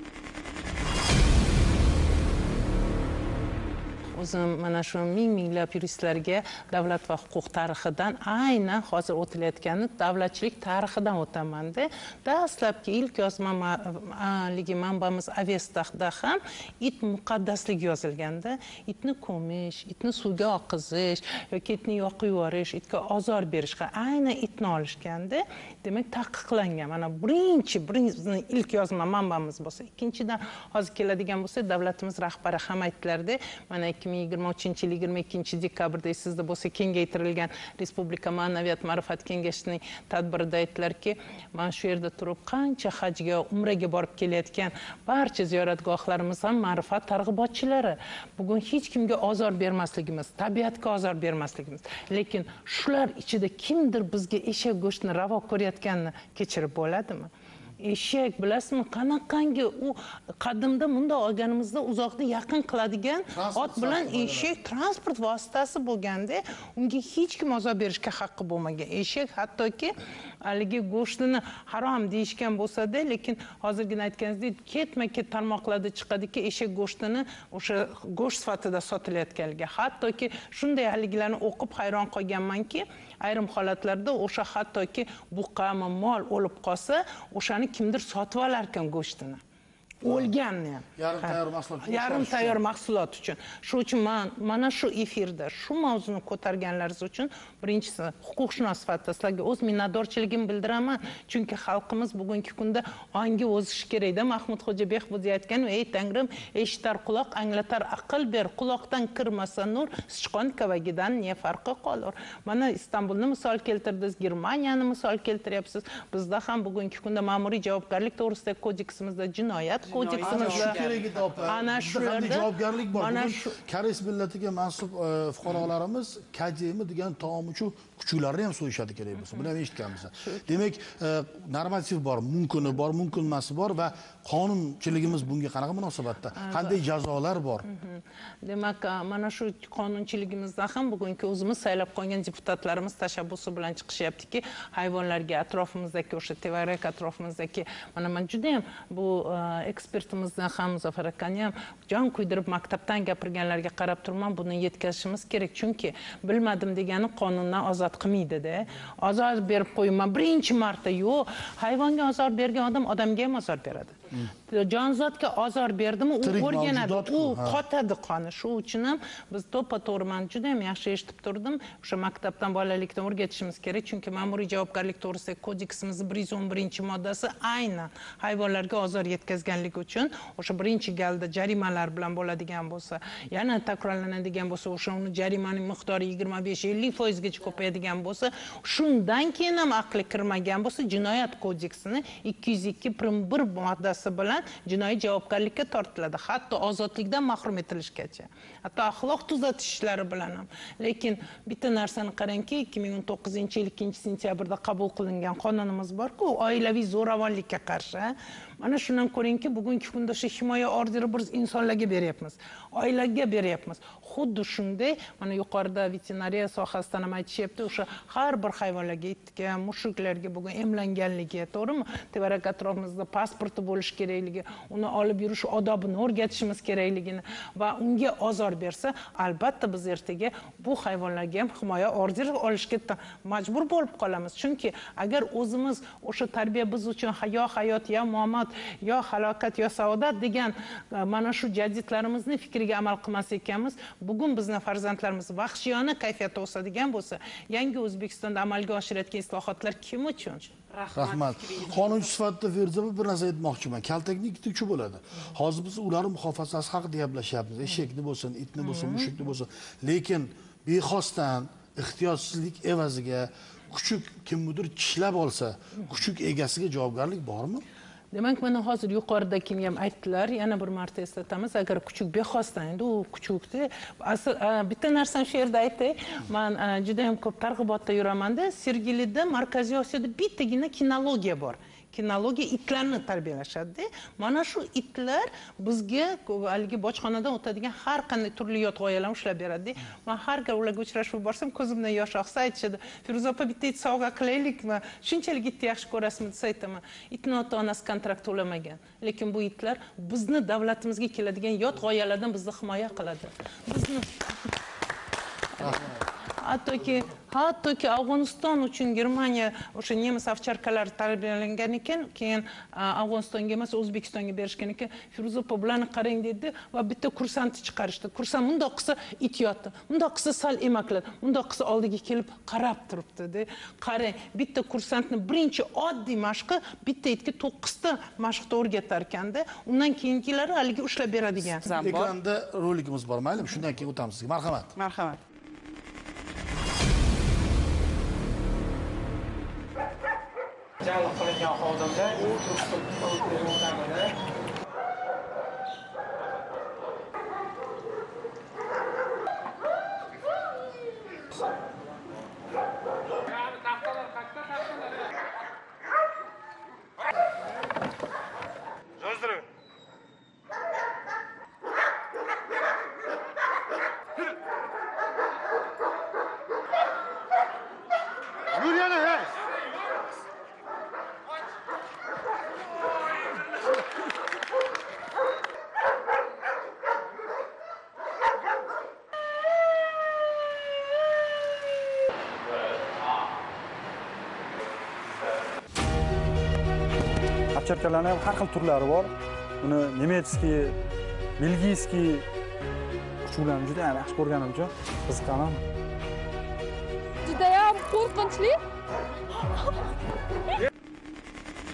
O'zim mana shu ming minglab yuristlarga davlat va huquq tarixidan, aynan hozir o'tilayotgani davlatchilik tarixidan o'tamanda, dastlabki ilk yozmaligi manbamiz Avestahda ham it muqaddasligi yozilganda, itni ko'mish, itni suvga oqizish yoki itni yoqib yuborish, itga ozor berishga aynan itni olishganda, demak taqiqlangan. Mana birinchi, birinchi ilk yozma manbamiz bo'lsa, ikkinchidan hozir keladigan bo'lsa, davlatimiz rahbari ham aytdilarda, mana ikki ming yigirma uchinchi yil yigirma ikkinchi dekabrda sizda bo'lsa kengaytirilgan Respublika Ma'naviyat ma'rifat kengashining tadbirida aytdilarki, mana shu yerda turib qancha hajga, umraga borib kelayotgan barcha ziyoratgohlarimiz ham ma'rifat targ'ibotchilari. Bugun hech kimga ozor bermasligimiz, tabiatga ozor bermasligimiz, lekin shular ichida kimdir bizga eshak go'shtini ravo ko'rayotganini kechirib bo'ladimi? Eshak bilasizmi, qanaqangi u qadimda bunda olganimizda uzoqda yaqin qiladigan ot bilan eshak transport vositasi bo'lganda, unga hech kim ozor berishga haqqi bo'lmagan. Eshak hattoki haligi go'shtini harom deyishgan bo'lsa-da, lekin hozirgina aytganingizdek, ketma-ket tarmoqlarda chiqadiki, eshak go'shtini o'sha go'sht sifatida sotilayotganligi. Hattoki shunday haligilarni o'qib hayron qolganmanki, ayrim holatlarda o'sha hattoki buqami mol o'lib qolsa, o'shani kimdir sotib olar ekan go'shtini. O'lganni ham. Yarim tayyor mahsulot. Yarim tayyor mahsulot uchun. Shu uchun men mana shu efirda shu mavzuni ko'targanlaringiz uchun birinchisi huquqshunos sifatida sizlarga o'z minnatdorchiligimni bildiraman. Chunki xalqimiz bugungi kunda ongi o'zishi kerak-da. Mahmud Xo'ja Behbudiy aytgan, "Ey Tangrim, eshitar quloq, anglatar aql ber. Quloqdan kirmasa nur, sichqon kavagidan ne farqi qolur?" Mana Istanbulni misol keltirdingiz, Germaniyani misol keltiryapsiz. Bizda ham bugungi kunda ma'muriy javobgarlik to'g'risidagi kodeksimizda jinoyat kodeksimizda kerak edi opa. ana shularda javobgarlik bor. mana Bugun koreys millatiga mansub fuqarolarimiz kajemi degan taom uchun kuchuklarni ham so'yishadi kerak bo'lsa. Buni ham eshitganmiz. Demak, normativ bor, mumkini bor, mumkin emasi bor va qonunchiligimiz bunga qanaqa munosabatda? Qanday jazolar bor? Demak, mana shu qonunchiligimizda ham bugungi o'zimiz saylab qo'ygan deputatlarimiz tashabbusi bilan chiqishyaptiki, hayvonlarga atrofimizdagi o'sha tevarak atrofimizdagi mana men juda ham bu ekspertimizdan ham Muzaffar akani ham jon kuydirib maktabdan gapirganlarga qarab turman buni yetkazishimiz kerak. Chunki bilmadim degani qonundan ozod qilmaydi-da. Ozod berib qo'yman birinchi marta yo'q. Hayvonga ozor bergan odam odamga ham ozor beradi. Jonzotga ozor berdimi, u o'rganadi, u qotadi qoni. Shu uchun ham biz to'ppa-to'g'ri men juda ham yaxshi eshitib turdim. O'sha maktabdan bolalikdan o'rgatishimiz kerak, chunki ma'muriy javobgarlik to'g'risidagi kodeksimizning bir yuz o'n birinchi moddasi aynan hayvonlarga ozor yetkazganlik uchun o'sha birinchi galda jarimalar bilan bo'ladigan bo'lsa, yana takrorlanadigan bo'lsa, o'sha uni jarimaning miqdori yigirma besh ellik foiz gacha ko'payadigan bo'lsa, shundan keyin ham aqli kirmagan bo'lsa, jinoyat kodeksining ikki yuz ikki prim bir moddasi bilan jinoiy javobgarlikka tortiladi, hatto ozodlikdan mahrum etilishgacha, hatto axloq tuzatish ishlari bilan ham. Lekin bitta narsani qarangki, ikki ming o'n to'qqizinchi yil ikkinchi sentyabrda qabul qilingan qonunimiz bor-ku, oilaviy zo'ravonlikka qarshi. Mana shundan ko'ringki, bugungi kunda shu himoya orderi biz insonlarga beryapmiz, oilaga beryapmiz. Xuddi shunday, mana yuqorida veterinariya sohasidan ham aytishyapti, o'sha har bir hayvonlarga, itga, mushuklarga bugun emlanganligi, to'g'rimi? Tevarak atrofimizda pasporti bo'lishi kerakligi, uni olib yurish odobini o'rgatishimiz kerakligini va unga ozor bersa, albatta biz ertaga bu hayvonlarga ham himoya orderi olishga majbur bo'lib qolamiz. Chunki agar o'zimiz o'sha tarbiya biz uchun yo hayot, yo muomad, yo halokat, yo saodat degan mana shu jadidlarimizni fikriga amal qilmas ekanmiz, bugun bizning farzandlarimiz vahshiyona kayfiyatda o'sadigan bo'lsa, yangi O'zbekistonda amalga oshirayotgan islohotlar kim uchun? Rahmat. Qonunchi sifatida Feruza bir narsa aytmoqchiman. Kaltakning ikkita uchi bo'ladi. Hozir biz ular muhofazasi haqida gaplashyapmiz. Eshakni bo'lsin, itni bo'lsin, mushukni bo'lsin. Lekin bexosdan ehtiyotsizlik evaziga kuchuk kimnidir tishlab olsa, kuchuk egasiga javobgarlik bormi? Demak, mana hozir yuqoridagi ham aytdilar, yana bir marta eslatamiz, agar kuchuk bexosdan, endi u kuchukni asl bitta narsani shu yerda aytay, men juda ham ko'p targ'ibotda yuramanda, Sergelida, Markaziy Osiyoda bittagina kinologiya bor. Kinologiya itlarni tarbiyalashadi. Mana shu itlar bizga haligi bojxonadan o'tadigan har qanday turli yot g'oyalarni ushlab beradi. Men har gal ularga uchrashib borsam, ko'zimdan yosh oqsa aytishadi, Feruza opa bitta it sovg'a qilaylikmi? Shunchalik itni yaxshi ko'rasizmi desa aytaman. Itni ota-onasi kontrakt to'lamagan. Lekin bu itlar bizni davlatimizga keladigan yot g'oyalardan bizni himoya qiladi. Bizni hattoki hattoki Afg'oniston uchun Germaniya o'sha nemis ovcharkalari tarbiyalangan ekan, keyin Afg'onistonga emas O'zbekistonga berishgan ekan. Feruza opa bularni qarang dedi va bitta kursantni chiqarishdi. Kursant bundoq qilsa it yotdi, bundoq qilsa sal emakladi, bundoq qilsa oldiga kelib qarab turibdi. Qarang, bitta kursantni birinchi oddiy mashqi bitta itga to'qqizta mashqni o'rgatar ekanda, undan keyingilari haligi ushlab beradigan. Ekranda rolikimiz bor, maylimi? Shundan keyin o'tamiz sizga. Marhamat. Marhamat. Jalb qilingan xodimda u turistlik yordamida Ovcharkalarning ham har xil turlari bor. Uni nemetskiy, belgiyskiy kuchuklarni juda ham yaxshi ko'rganim uchun qiziqaman. Juda ham qo'rqinchli.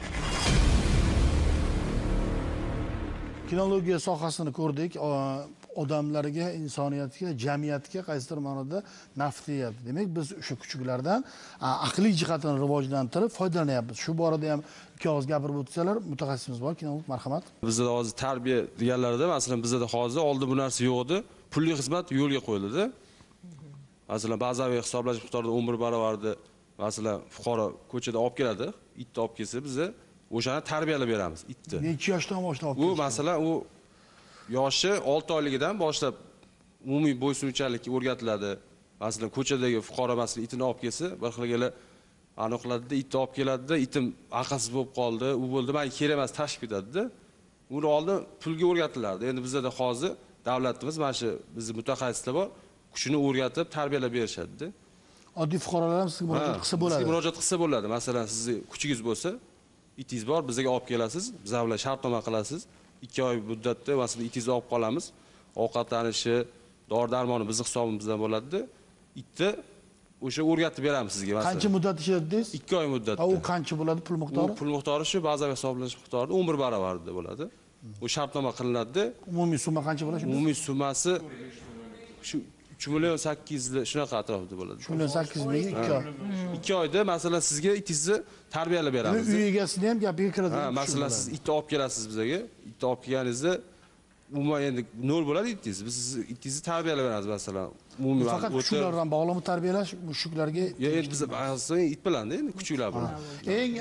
Kinologiya sohasini ko'rdik. odamlarga, insoniyatga, jamiyatga qaysidir ma'noda naf tegyapti. Demak, biz o'sha kuchuklardan aqliy jihatini rivojlantirib foydalanyapmiz. Shu borada ham ikki og'iz gapirib o'tsalar, mutaxassisimiz bor, kinolog, marhamat. Bizda hozir tarbiya deganlarda, masalan, bizda hozir oldin bu narsa yo'q edi. Pulli xizmat yo'lga qo'yildi. Masalan, bazaviy hisoblash miqdorida o'n bir barobarda, masalan, fuqaro ko'chada olib keladi, itni olib kelsa, biz o'shani tarbiyalab beramiz, itni. Necha yoshdan boshlab olib keladi? U masalan, u yoshi olti oyligidan boshlab umumiy bo'ysunuvchanlikka o'rgatiladi. Masalan, ko'chadagi fuqaro masalan itini olib kelsa, bir xilgala aniqladida, itni olib keladida, itim aqlsiz bo'lib qoldi, u bo'ldi, men kerak emas, tashib ketadi-da. Uni oldin pulga o'rgatilardi. Endi bizda hozir davlatimiz mana shu bizning mutaxassislar bor, kuchini o'rgatib, tarbiyalab berishadi-da. Oddiy fuqarolar ham sizga murojaat qilsa bo'ladi. Sizga murojaat qilsa bo'ladi. Masalan, sizning kuchingiz bo'lsa, itingiz bor, bizga olib kelasiz, biz bilan shartnoma qilasiz. ikki oy muddatda masalan itingizni olib qolamiz. Ovqatlanishi, dori-darmoni bizning hisobimizdan bo'ladi-da. Itni o'sha o'rgatib beramiz sizga masalan. Qancha muddat ishlaydi deysiz? ikki oy muddatda. U qancha bo'ladi pul miqdori? U pul miqdori shu bazaviy hisoblanish miqdorida o'n bir barobarida bo'ladi. U shartnoma qilinadi. Umumiy summa qancha bo'ladi? Umumiy summasi shu uch million sakkiz yuz shunaqa atrofida bo'ladi. uch million sakkiz yuz ming ikki oy. ikki oyda masalan sizga itingizni tarbiyalab beramiz. Uy egasini ham gapiga kiradi. Ha, masalan siz itni olib kelasiz bizga. Itni olib kelganingizda umuman endi nol bo'ladi itingiz. Biz sizni itingizni tarbiyalab beramiz masalan. Umumiy faqat kuchuklardan bog'lama tarbiyalash mushuklarga. Yo, endi biz asosan it bilan-da, endi kuchuklar bilan. Eng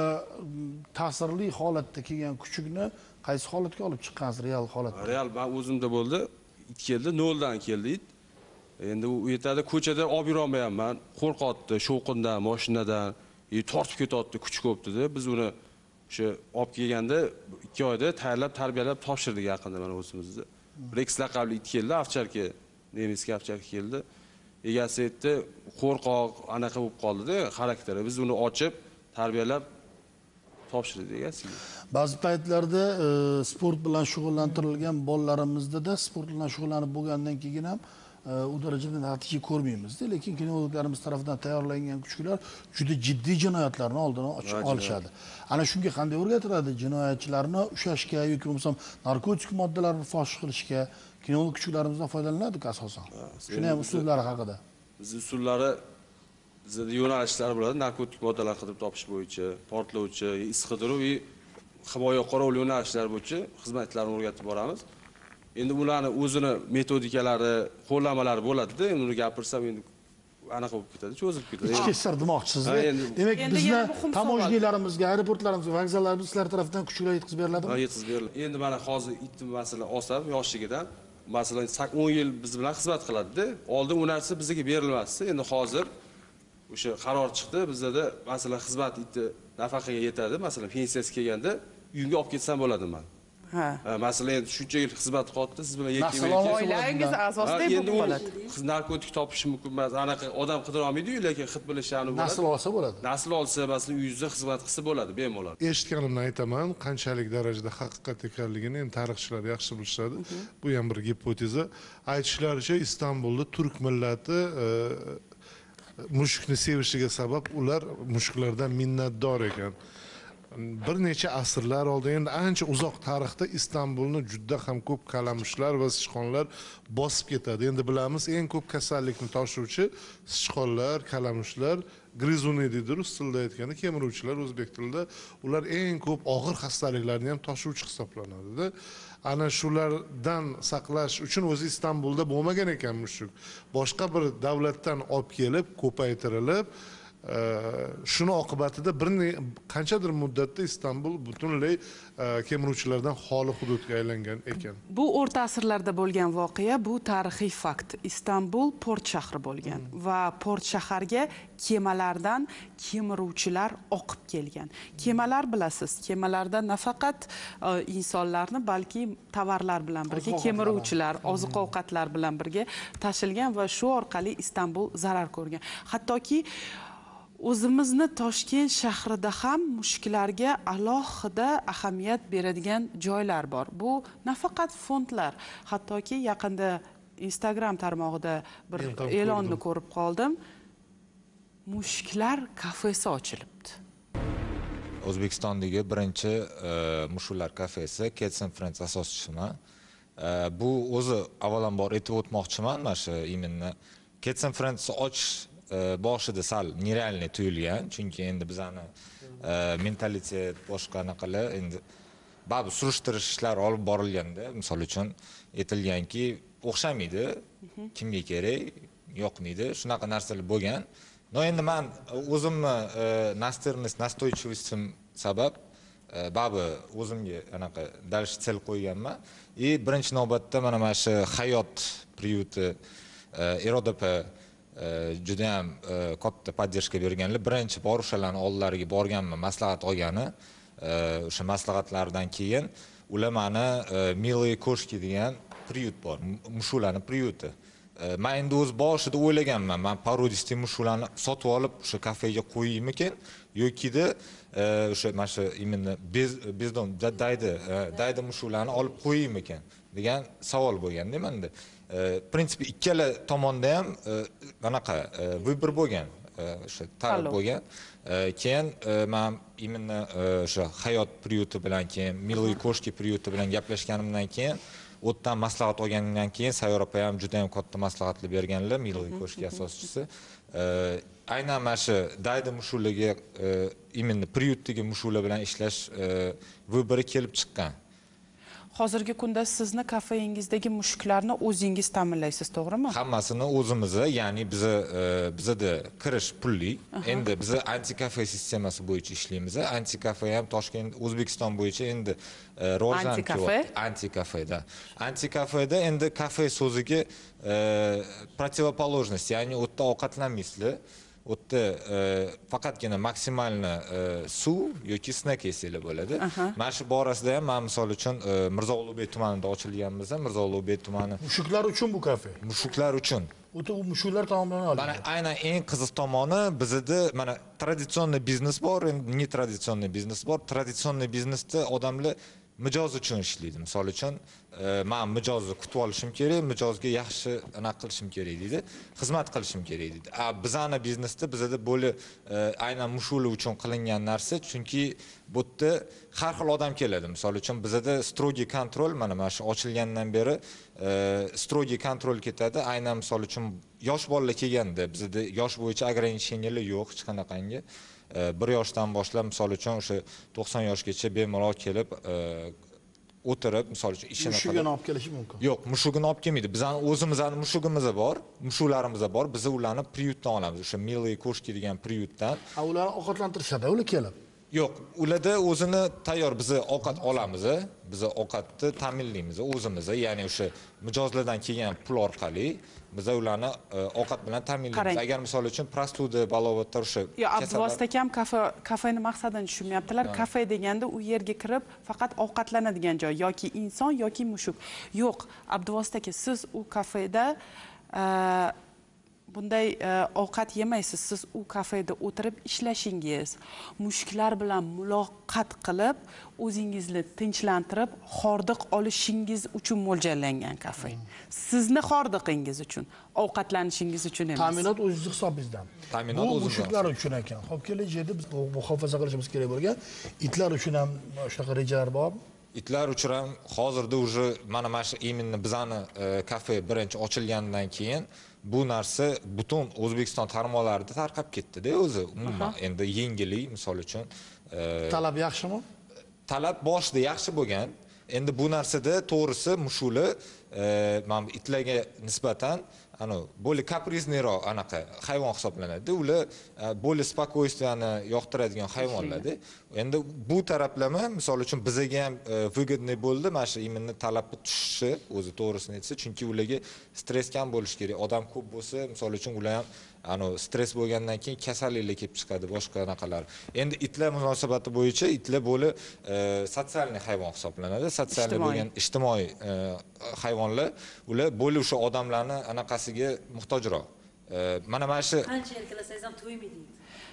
ta'sirli holatda kelgan kuchukni qaysi holatga olib chiqqansiz, real holatda? Real men o'zimda bo'ldi. It keldi, noldan keldi it. Endi u yetadi, ko'chada olib yura olmayapman. Qo'rqotdi, shovqindan, mashinadan, tortib ketyapti, kuch ko'pdi-da. Biz uni o'sha olib kelganda ikki oyda tayyorlab, tarbiyalab topshirdik yaqinda mana o'zimizda. Rex laqabli it keldi, ovcharka, nemisga ovcharka keldi. Egasi aytdi, qo'rqoq, anaqa bo'lib qoldi-da, xarakteri. Biz uni ochib, tarbiyalab topshirdik egasiga. Ba'zi paytlarda sport bilan shug'ullantirilgan bolalarimizda sport bilan shug'ullanib bo'lgandan keyin ham u darajada natija ko'rmaymiz-da, lekin kinologlarimiz tomonidan tayyorlangan kuchuklar juda jiddiy jinoyatlarni oldini olishadi. Ana shunga qanday o'rgatiladi? Jinoyatchilarni ushlashga yoki bo'lmasam narkotik moddalarni fosh qilishga kinolog kuchuklarimizdan foydalanadi asosan. Shuni ham usullari haqida. Biz usullari bizda yo'nalishlar bo'ladi, narkotik moddalar qidirib topish bo'yicha, portlovchi, is qidiruv va himoya qorovul yo'nalishlar bo'yicha xizmatlarni o'rgatib boramiz. Endi ularni o'zini metodikalari, qo'llanmalari bo'ladi-da, endi uni gapirsam endi anaqa bo'lib ketadi, cho'zilib ketadi. Ichki sir demoqchisiz. Demak, bizning tamojnilarimizga, aeroportlarimizga, vokzallarimizga sizlar tomonidan kuchuklar yetkazib beriladi-mi? Ha, yetkazib beriladi. Endi mana hozir itni masalan olsam yoshligidan, masalan o'n yil biz bilan xizmat qiladi-da. Oldin u narsa bizga berilmasdi. Endi hozir o'sha qaror chiqdi, bizda masalan xizmat itni nafaqaga yetadi, masalan pensiyasi kelganda uyimga olib ketsam bo'ladi men. Ha. Masalan, endi shuncha yil xizmat qilyapti, siz bilan yetti yil. Oilangiz a'zosida bo'lib qoladi. Qiz narkotik topishi mumkin emas, anaqa odam qidira olmaydi-yu, lekin hid bilishani bo'ladi. Nasl olsa bo'ladi. Nasl olsa, masalan, uyingizda xizmat qilsa bo'ladi, bemalol. Eshitganimni aytaman, qanchalik darajada haqiqat ekanligini endi tarixchilar yaxshi bilishadi. Bu ham bir gipoteza. Aytishlaricha, Istanbulda turk millati mushukni sevishiga sabab ular mushuklardan minnatdor ekan. Bir necha asrlar oldin, endi ancha uzoq tarixda Istanbulni juda ham ko'p kalamushlar va sichqonlar bosib ketadi. Endi bilamiz, eng ko'p kasallikni tashuvchi sichqonlar, kalamushlar, grizuni deydi rus tilida aytganda, kemiruvchilar o'zbek tilida, ular eng ko'p og'ir xastaliklarni ham tashuvchi hisoblanadi-da. Ana shulardan saqlash uchun o'zi Istanbulda bo'lmagan ekan mushuk. Boshqa bir davlatdan olib kelib, ko'paytirilib, shuni oqibatida bir qanchadir muddatda Istanbul butunlay kemiruvchilardan xoli hududga aylangan ekan. Bu o'rta asrlarda bo'lgan voqea, bu tarixiy fakt. Istanbul port shahri bo'lgan va port shaharga kemalardan kemiruvchilar oqib kelgan. Kemalar bilasiz, kemalarda nafaqat insonlarni, balki tovarlar bilan birga kemiruvchilar, oziq-ovqatlar bilan birga tashilgan va shu orqali Istanbul zarar ko'rgan. Hattoki o'zimizni Toshkent shahrida ham mushuklarga alohida ahamiyat beradigan joylar bor. Bu nafaqat fondlar, hattoki yaqinda Instagram tarmog'ida bir e'lonni ko'rib qoldim. Mushuklar kafesi ochilibdi. O'zbekistondagi birinchi mushuklar kafesi, Cats and Friends asoschisiman. bu o'zi avvalambor aytib o'tmoqchiman, mana shu именно Kids and Friends ochish boshida sal нереальный tuyulgan, chunki endi bizani mentalitet boshqa anaqalar, endi baribir surishtirish ishlari olib borilganda, misol uchun aytilganki, o'xshamaydi, kimga kerak, yoqmaydi, shunaqa narsalar bo'lgan. No endi men o'zimni настырность, настойчивостьim sabab baribir o'zimga anaqa dalish sel qo'yganman. И birinchi navbatda mana mana shu hayot приюти Iroda juda ham katta podдержка berganlar. Birinchi bor o'shalarning oldilariga borganman, maslahat olgani. O'sha maslahatlardan keyin ular meni Milые кошки degan приют bor, mushuklarning приюти. Men endi o'z boshida o'ylaganman, men parodistik mushuklarni sotib olib o'sha kafega qo'yaymikin yoki-da o'sha mana shu именно bezdon daydi daydi mushuklarni olib qo'yaymikin degan savol bo'lganda menda. Prinsipi ikkala tomonda ham anaqa vыбор bo'lgan, o'sha talab bo'lgan. Keyin men именно o'sha hayot приюти bilan keyin Milые кошки приюти bilan gaplashganimdan keyin o'tdan maslahat olgandan keyin Sayyorafa ham juda ham katta maslahatlar berganlar, Milые кошки asoschisi. Aynan mana shu daydi mushuklarga именно приютdagi mushuklar bilan ishlash vыборi kelib chiqqan. Hozirgi kunda sizni kafeingizdagi mushuklarni o'zingiz ta'minlaysiz, to'g'rimi? Hammasini o'zimiz, ya'ni biz bizda kirish pulli. Endi biz anti-kafe sistemasi bo'yicha ishlaymiz. Anti-kafe ham Toshkent, O'zbekiston bo'yicha endi rivojlanib ketyapti. Anti-kafeda. Anti-kafeda endi kafe so'ziga противоположность, ya'ni o'tda ovqatlanmaysizlar. O'tda faqatgina maksimalni suv yoki snack yesanglar bo'ladi. Mana shu borasida ham men misol uchun Mirzo Ulug'bek tumanida ochilganmiz. Mirzo Ulug'bek tumani. Mushuklar uchun bu kafe. Mushuklar uchun. O'ta u mushuklar tomonidan olinadi. Mana aynan eng qiziq tomoni bizda mana traditsionniy biznes bor, netraditsionniy biznes bor. Traditsionniy biznesda odamlar mijoz uchun ishlaydi. Misol uchun men mijozni kutib olishim kerak, mijozga yaxshi anaqa qilishim kerak deydi, xizmat qilishim kerak deydi. A bizani biznesda bizda bo'li aynan mushuklar uchun qilingan narsa, chunki bu yerda har xil odam keladi. Misol uchun bizda strogiy kontrol, mana mana shu ochilgandan beri strogiy kontrol ketadi. Aynan misol uchun yosh bolalar kelganda bizda yosh bo'yicha ограничениялар yo'q hech qanaqangi. bir yoshdan boshlab misol uchun o'sha to'qson yoshgacha bemalol kelib o'tirib misol uchun ishini qilib mushugini olib kelishi mumkin. Yo'q, mushugini olib kelmaydi. Bizning o'zimizning mushugimiz bor, mushuklarimiz bor. Biz ularni приютdan olamiz. O'sha Milые кошки degan приютdan. Ha, ularni ovqatlantirishadi, ular kelib. Yo'q, ularda o'zini tayyor biz ovqat olamiz, biz ovqatni ta'minlaymiz o'zimiz, ya'ni o'sha mijozlardan kelgan pul orqali biz ularni ovqat bilan ta'minlaymiz. Agar misol uchun prostuda, balovatlar o'sha Yo'q, Abduvosita akam kafe kafeni maqsadini tushunmayaptilar. Kafe deganda u yerga kirib faqat ovqatlanadigan joy yoki inson yoki mushuk. Yo'q, Abduvosita aka, siz u kafeda bunday ovqat yemaysiz. Siz u kafeda o'tirib ishlashingiz, mushuklar bilan muloqot qilib, o'zingizni tinchlantirib, hordiq olishingiz uchun mo'ljallangan kafe. Sizni hordiqingiz uchun, ovqatlanishingiz uchun emas. Ta'minot o'zingiz hisobingizdan. Ta'minot o'zingiz. Bu mushuklar uchun ekan. Xo'p, kelajakda biz muhofaza qilishimiz kerak bo'lgan itlar uchun ham shunaqa rejalar bormi? Itlar uchun ham hozirda уже mana mana shu именно bizani kafe birinchi ochilgandan keyin bu narsa butun O'zbekiston tarmoqlarida tarqab ketdi-da o'zi. Umuman endi yengillik misol uchun talab yaxshimi? Talab boshida yaxshi bo'lgan. Endi bu narsada to'g'risi mushuklar mana itlarga nisbatan ana bo'li kaprizniroq anaqa hayvon hisoblanadi. Ular bo'li spokойствияni yoqtiradigan hayvonlar-da. Endi bu taraflama misol uchun bizga ham выгодный bo'ldi. Mana shu именно talabni tushishi o'zi to'g'risini aytsa, chunki ularga stress kam bo'lishi kerak. Odam ko'p bo'lsa, misol uchun ular ham ano stress bo'lgandan keyin kasalliklar kelib chiqadi, boshqa anaqalar. Endi itlar munosabati bo'yicha itlar bo'li sotsialniy hayvon hisoblanadi. Sotsialniy bo'lgan ijtimoiy hayvonlar, ular bo'li o'sha odamlarni anaqasiga muhtojroq. Mana mana shu qancha erkalasangiz ham to'ymaydi.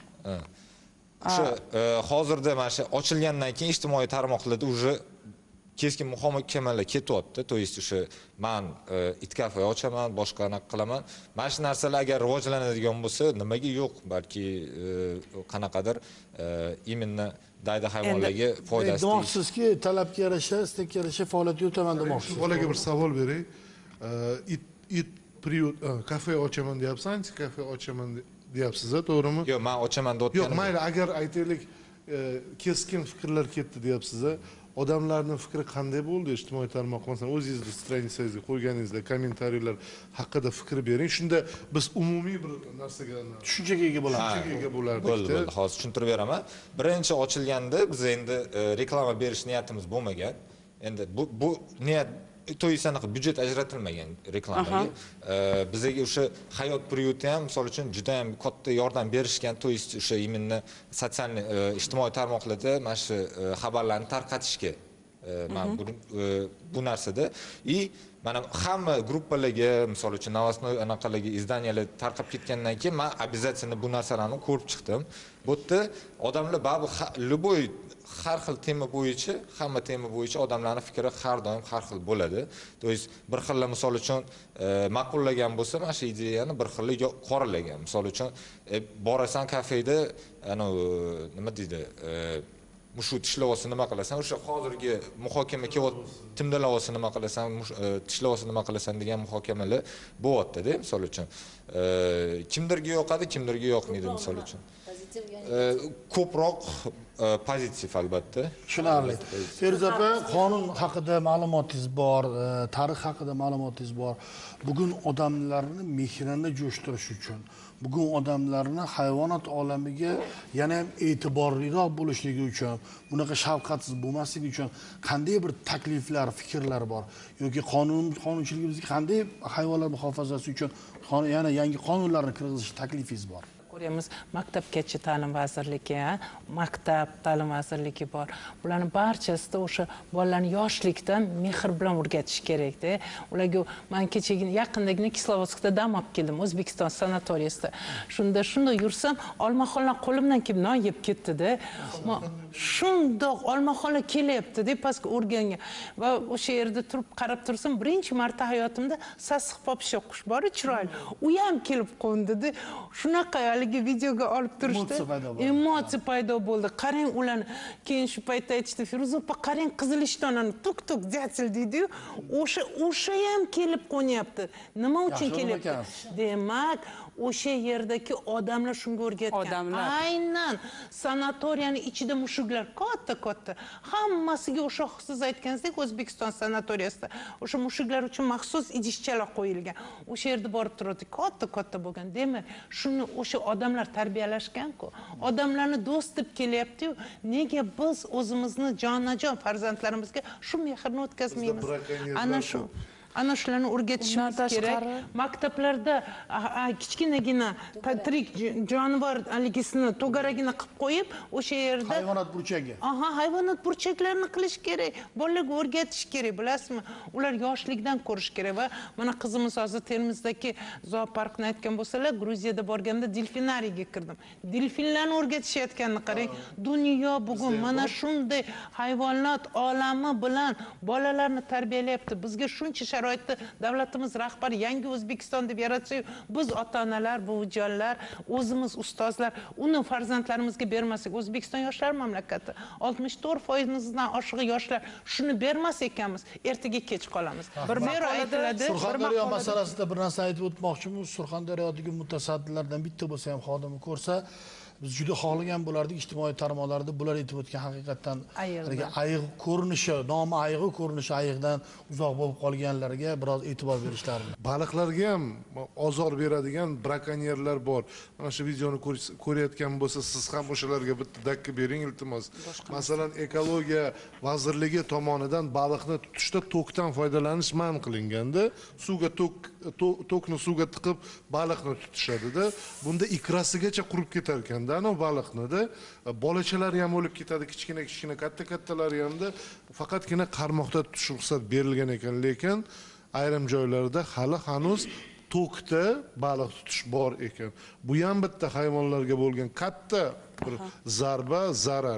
O'sha hozirda mana shu ochilgandan keyin ijtimoiy tarmoqlarda уже keskin muhokamalar ketyapti. То есть o'sha men it kafe ochaman, boshqa anaqa qilaman. Mana shu narsalar agar rivojlanadigan bo'lsa, nimaga yo'q, balki qanaqadir именно daydi hayvonlarga foydasi. Demoqchisizki, talabga yarasha, istakka yarasha faoliyat yuritaman demoqchisiz. Bolaga bir savol beray. It it priut kafe ochaman deyapsan, kafe ochaman deyapsiz, to'g'rimi? Yo'q, men ochaman deb Yo'q, mayli, agar aytaylik keskin fikrlar ketdi deyapsiz, odamlarning fikri qanday bo'ldi ijtimoiy tarmoq, masalan, o'zingizni stranisangizga qo'yganingizda kommentariyalar haqida fikr bering. Shunda biz umumiy bir narsaga tushunchaga ega bo'lamiz. Tushunchaga ega bo'lardik. Bo'ldi, bo'ldi. Hozir tushuntirib beraman. Birinchi ochilganda biz endi reklama berish niyatimiz bo'lmagan. Endi bu bu niyat to'y sanaqa byudjet ajratilmagan reklamaga. Bizga o'sha hayot priuti ham misol uchun juda ham katta yordam berishgan, to'y o'sha именно sotsial ijtimoiy tarmoqlarda mana shu xabarlarni tarqatishga men bu narsada и mana hamma gruppalarga misol uchun новостной anaqalarga izdaniyalar tarqab ketgandan keyin men обязательно bu narsalarni ko'rib chiqdim. Bu yerda odamlar babu любой har xil tema bo'yicha, hamma tema bo'yicha odamlarning fikri har doim har xil bo'ladi. То есть bir xilla misol uchun ma'qullagan bo'lsa, mana shu ideyani bir xilla qoralagan. Misol uchun borasan kafeda, ana nima deydi, mushu tishlavasi nima qilasan, o'sha hozirgi muhokama kelyapti, timdalavasi nima qilasan, tishlavasi nima qilasan degan muhokamalar bo'lyapti-da, misol uchun. Kimdirga yoqadi, kimdirga yoqmaydi misol uchun. Ko'proq pozitiv albatta. Tushunarli. Feruza opa, qonun haqida ma'lumotingiz bor, tarix haqida ma'lumotingiz bor. Bugun odamlarni mehrini jo'shtirish uchun, bugun odamlarni hayvonot olamiga yana ham e'tiborliroq bo'lishligi uchun, bunaqa shafqatsiz bo'lmasligi uchun qanday bir takliflar, fikrlar bor yoki qonun qonunchiligimizga qanday hayvonlar muhofazasi uchun yana yangi qonunlarni kirgizish taklifingiz bor? Ko'ramiz, maktabgacha ta'lim vazirligi, maktab ta'lim vazirligi bor. Bularning barchasida o'sha bolalarni yoshlikdan mehr bilan o'rgatish kerak-da. Ularga men kechagina yaqindagina Kislovodskda dam olib keldim, O'zbekiston sanatoriyasida. Shunda shunday yursam, olmaxonlar qo'limdan kelib non yeb ketdi-da. Shundoq olmaxonlar kelyapti deb pastga o'rgangan va o'sha yerda turib qarab tursam, birinchi marta hayotimda sassiq popishok qush bor, chiroyli. U ham kelib qo'ndi-da. Shunaqa videoga olib turishdi. Emotsiya paydo bo'ldi. Qarang ularni. Keyin shu paytda aytishdi, Feruza opa, qarang qizil ishtonani tuk-tuk jatil deydi-yu, o'sha o'sha ham kelib qo'nyapti. Nima uchun kelyapti? Demak, o'sha yerdagi odamlar shunga o'rgatgan. Aynan sanatoriyani ichida mushuklar katta-katta. Hammasiga o'sha siz aytganingizdek O'zbekiston sanatoriyasida o'sha mushuklar uchun maxsus idishchalar qo'yilgan. O'sha yerda borib turadi, katta-katta bo'lgan. Demak, shuni o'sha odamlar tarbiyalashgan-ku. Odamlarni do'st deb kelyapti-yu, nega biz o'zimizni jonajon farzandlarimizga shu mehrni o'tkazmaymiz? Ana shu ana shularni o'rgatishimiz kerak. Maktablarda kichkinagina tirik jonivor aligisini to'garagini qilib qo'yib, o'sha yerda hayvonot burchagi. Aha, hayvonot burchaklarini qilish kerak. Bolalarga o'rgatish kerak, bilasizmi? Ular yoshlikdan ko'rish kerak va mana qizimiz hozir Termizdagi zooparkni aytgan bo'lsalar, Gruziyada borganda delfinariyga kirdim. Delfinlarni o'rgatishayotganini qarang. Dunyo bugun mana shunday hayvonot olami bilan bolalarni tarbiyalayapti. Bizga shuncha sharoitda davlatimiz rahbari yangi O'zbekiston deb yaratsa, biz ota-onalar, buvijonlar, o'zimiz ustozlar uni farzandlarimizga bermasak, O'zbekiston yoshlar mamlakati oltmish to'rt foizdan oshiq yoshlar shuni bermas ekanmiz, ertaga kech qolamiz. Bir zero aytiladi. Surxondaryo masalasida bir narsa aytib o'tmoqchimiz. Surxondaryodagi mutasaddilardan bitta bo'lsa ham xodimi ko'rsa, biz juda xohlagan bo'lardik ijtimoiy tarmoqlarda bular aytib o'tgan haqiqatan ayiq ko'rinishi, nomi ayiq ko'rinishi ayiqdan uzoq bo'lib qolganlarga biroz e'tibor berishlarini. Baliqlarga ham ozor beradigan brakonyerlar bor. Mana shu videoni ko'rayotgan bo'lsa, siz ham o'shalarga bitta dakka bering iltimos. Masalan, ekologiya vazirligi tomonidan baliqni tutishda tokdan foydalanish man qilinganda, suvga tok tokni suvga tiqib baliqni tutishadi-da. Bunda ikrasigacha qurib ketar ekan. O baliqni-da, bolachalari ham o'lib ketadi, kichkina-kichkina, katta-kattalari hamda faqatgina qarmoqda tutish ruxsat berilgan ekan, lekin ayrim joylarda hali hanuz tokda baliq tutish bor ekan. Bu ham bitta hayvonlarga bo'lgan katta bir zarba, zarar.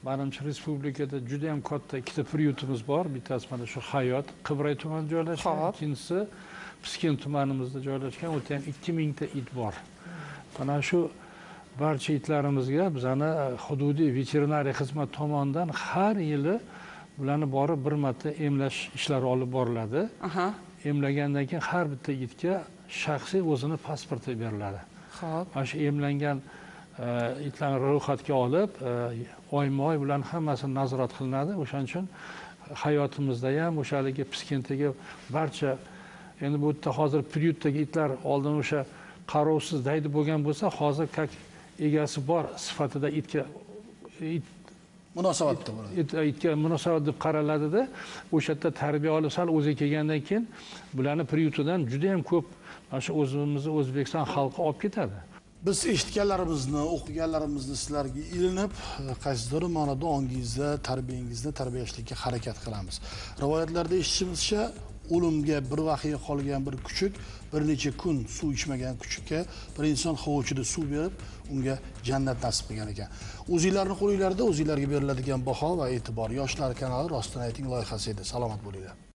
manimcha respublikada juda ham katta ikkita priютimiz bor. Bittasi mana shu Hayot, Qibray tumanida joylashgan, ikkinchisi Piskent tumanimizda joylashgan. U ham ikki mingta it bor. Mana shu barcha itlarimizga bizani hududiy veterinariya xizmat tomonidan har yili ularni borib bir marta emlash ishlari olib boriladi. Emlagandan keyin har bitta itga shaxsiy o'zini pasporti beriladi. Xo'p. Mana shu emlangan itlarni ro'yxatga olib, oyma-oy ularning hammasini nazorat qilinadi. O'shaning uchun hayotimizda ham o'shaligi Piskentdagi barcha endi bu yerda hozir priютdagi itlar oldin o'sha qarovsiz daydi bo'lgan bo'lsa, hozir kak egasi bor sifatida itga it munosabatda bo'ladi. Itga munosabat deb qaraladida, o'sha yerda tarbiya olib sal o'ziga kelgandan keyin bularni priютidan juda ham ko'p mana shu o'zimizni O'zbekiston xalqi olib ketadi. Biz eshitganlarimizni, o'qiganlarimizni sizlarga ilinib, qaysidir ma'noda ongingizda, tarbiyangizni tarbiyalashga harakat qilamiz. Rivoyatlarda eshitishimizcha, o'limga bir vaqtga qolgan bir kuchuk bir necha kun suv ichmagan kuchukka bir inson hovuchida suv berib, unga jannat nasib qilgan ekan. O'zingizlarning qo'linglarda o'zingizlarga beriladigan baho va e'tibor Yoshlar kanali Rostini ayting loyihasi edi. Salomat bo'linglar.